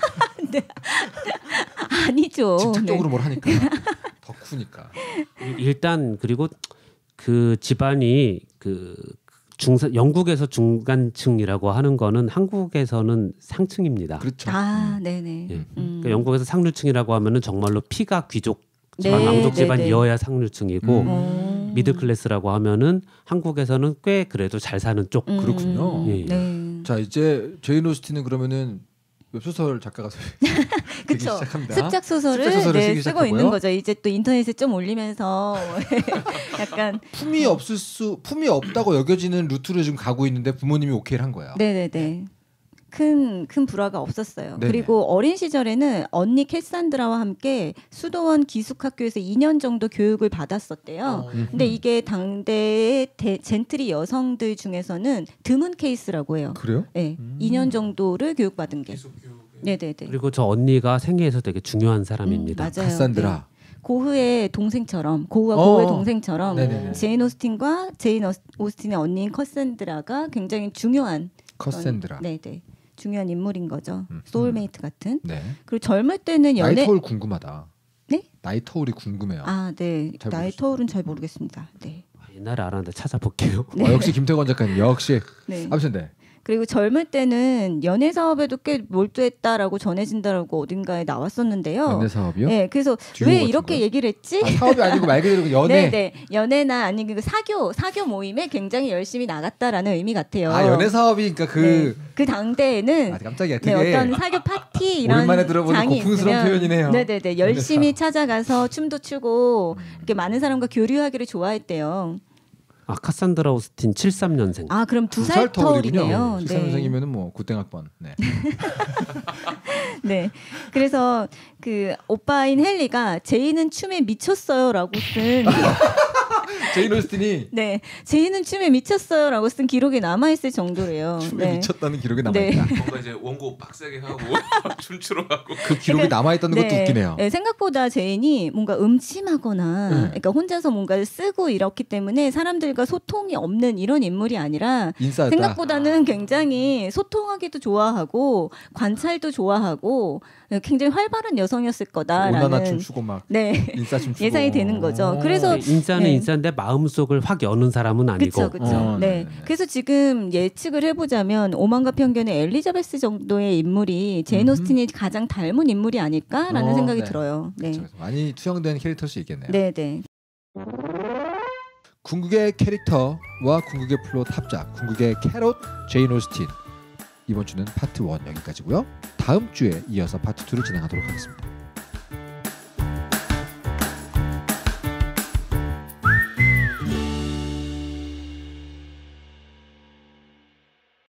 아니죠. 직접적으로 네. 뭘 하니까 덕후니까. 일단 그리고 그 집안이 그 중산 영국에서 중간층이라고 하는 거는 한국에서는 상층입니다. 그렇죠. 아, 네네. 예. 음. 그러니까 영국에서 상류층이라고 하면은 정말로 피가 귀족 네, 집안 왕족 네, 네. 집안이어야 상류층이고 음. 어. 미들 클래스라고 하면은 한국에서는 꽤 그래도 잘 사는 쪽. 음, 그렇군요. 예. 네. 자 이제 제인 오스틴은 그러면은 웹소설 작가가 쓰기 그렇죠. 시작합니다. 습작 소설을, 습작 소설을 네, 쓰기 쓰고 시작하고요. 있는 거죠. 이제 또 인터넷에 좀 올리면서 약간 품이 없을 수 품이 없다고 여겨지는 루트를 지금 가고 있는데 부모님이 오케이를 한 거야. 네네네. 큰, 큰 불화가 없었어요. 네네. 그리고 어린 시절에는 언니 캐산드라와 함께 수도원 기숙학교에서 이 년 정도 교육을 받았었대요. 음. 근데 이게 당대의 대, 젠트리 여성들 중에서는 드문 케이스라고 해요. 그래요? 네, 음. 이 년 정도를 교육받은 게. 네네네. 그리고 저 언니가 생애에서 되게 중요한 사람입니다. 음, 맞아요. 카산드라. 네. 고흐의 동생처럼 고흐와 어. 고흐의 동생처럼 네네네. 제인 오스틴과 제인 어스- 오스틴의 언니인 커샌드라가 굉장히 중요한 커샌드라. 그런- 네네 중요한 인물인 거죠. 음. 소울메이트 같은. 네. 그리고 젊을 때는 연애 나이터울 궁금하다. 네? 나이터울이 궁금해요. 아, 네. 잘 나의 모르겠습니다. 터울은 잘 모르겠습니다. 네. 옛날에 알았는데 찾아볼게요. 네. 와, 역시 김태권 작가님 역시. 네. 아무튼 네. 그리고 젊을 때는 연애 사업에도 꽤 몰두했다라고 전해진다라고 어딘가에 나왔었는데요. 연애 사업이요? 네, 그래서 듀오 왜 같은 이렇게 거요? 얘기를 했지? 아, 사업이 아니고 말 그대로 연애. 네, 네. 연애나 아니 그 사교 사교 모임에 굉장히 열심히 나갔다라는 의미 같아요. 아 연애 사업이 그러니까 그. 네. 그 당대에는 아 깜짝이야. 네, 되게 어떤 사교 파티 이런 오랜만에 들어보는 장이 고풍스러운 있으면 표현이네요. 네네네 열심히 찾아가서 춤도 추고 이렇게 많은 사람과 교류하기를 좋아했대요. 아 카산드라 오스틴 칠십삼 년생. 아 그럼 두 두 살 살 터울이군요. 터울이네요. 십삼 년생이면은 뭐 구땡학번. 네. 네. 그래서 그 오빠인 헨리가 제이는 춤에 미쳤어요라고 쓴 제인 오스틴이 네. 제이는 춤에 미쳤어요라고 쓴 기록이 남아 있을 정도래요. 춤에 네. 미쳤다는 기록이 남아 네. 있다. 뭔가 이제 원고 빡세게 하고 춤추러 가고 그 기록이 남아 있다는 것도 웃기네요. 네, 생각보다 제인이 뭔가 음침하거나 네. 그러니까 혼자서 뭔가를 쓰고 이렇기 때문에 사람들과 소통이 없는 이런 인물이 아니라 인싸였다. 생각보다는 굉장히 소통하기도 좋아하고 관찰도 좋아하고 굉장히 활발한 여성이었을 오나나 거다라는 춤추고 막 네. 인싸 춤추고 예상이 되는 거죠. 어. 그래서 인싸는 네. 인싸인데 마음속을 확 여는 사람은 아니고. 그렇죠, 그렇죠. 어, 네. 네네네. 그래서 지금 예측을 해보자면 오만과 편견의 엘리자베스 정도의 인물이 제인 음흠. 오스틴이 가장 닮은 인물이 아닐까라는 어, 생각이 네. 들어요. 네, 그렇죠. 많이 투영된 캐릭터일 수 있겠네요. 네, 네. 궁극의 캐릭터와 궁극의 플롯 합작 궁극의 캐롯 제인 오스틴 이번 주는 파트 일 여기까지고요. 다음 주에 이어서 파트 이를 진행하도록 하겠습니다.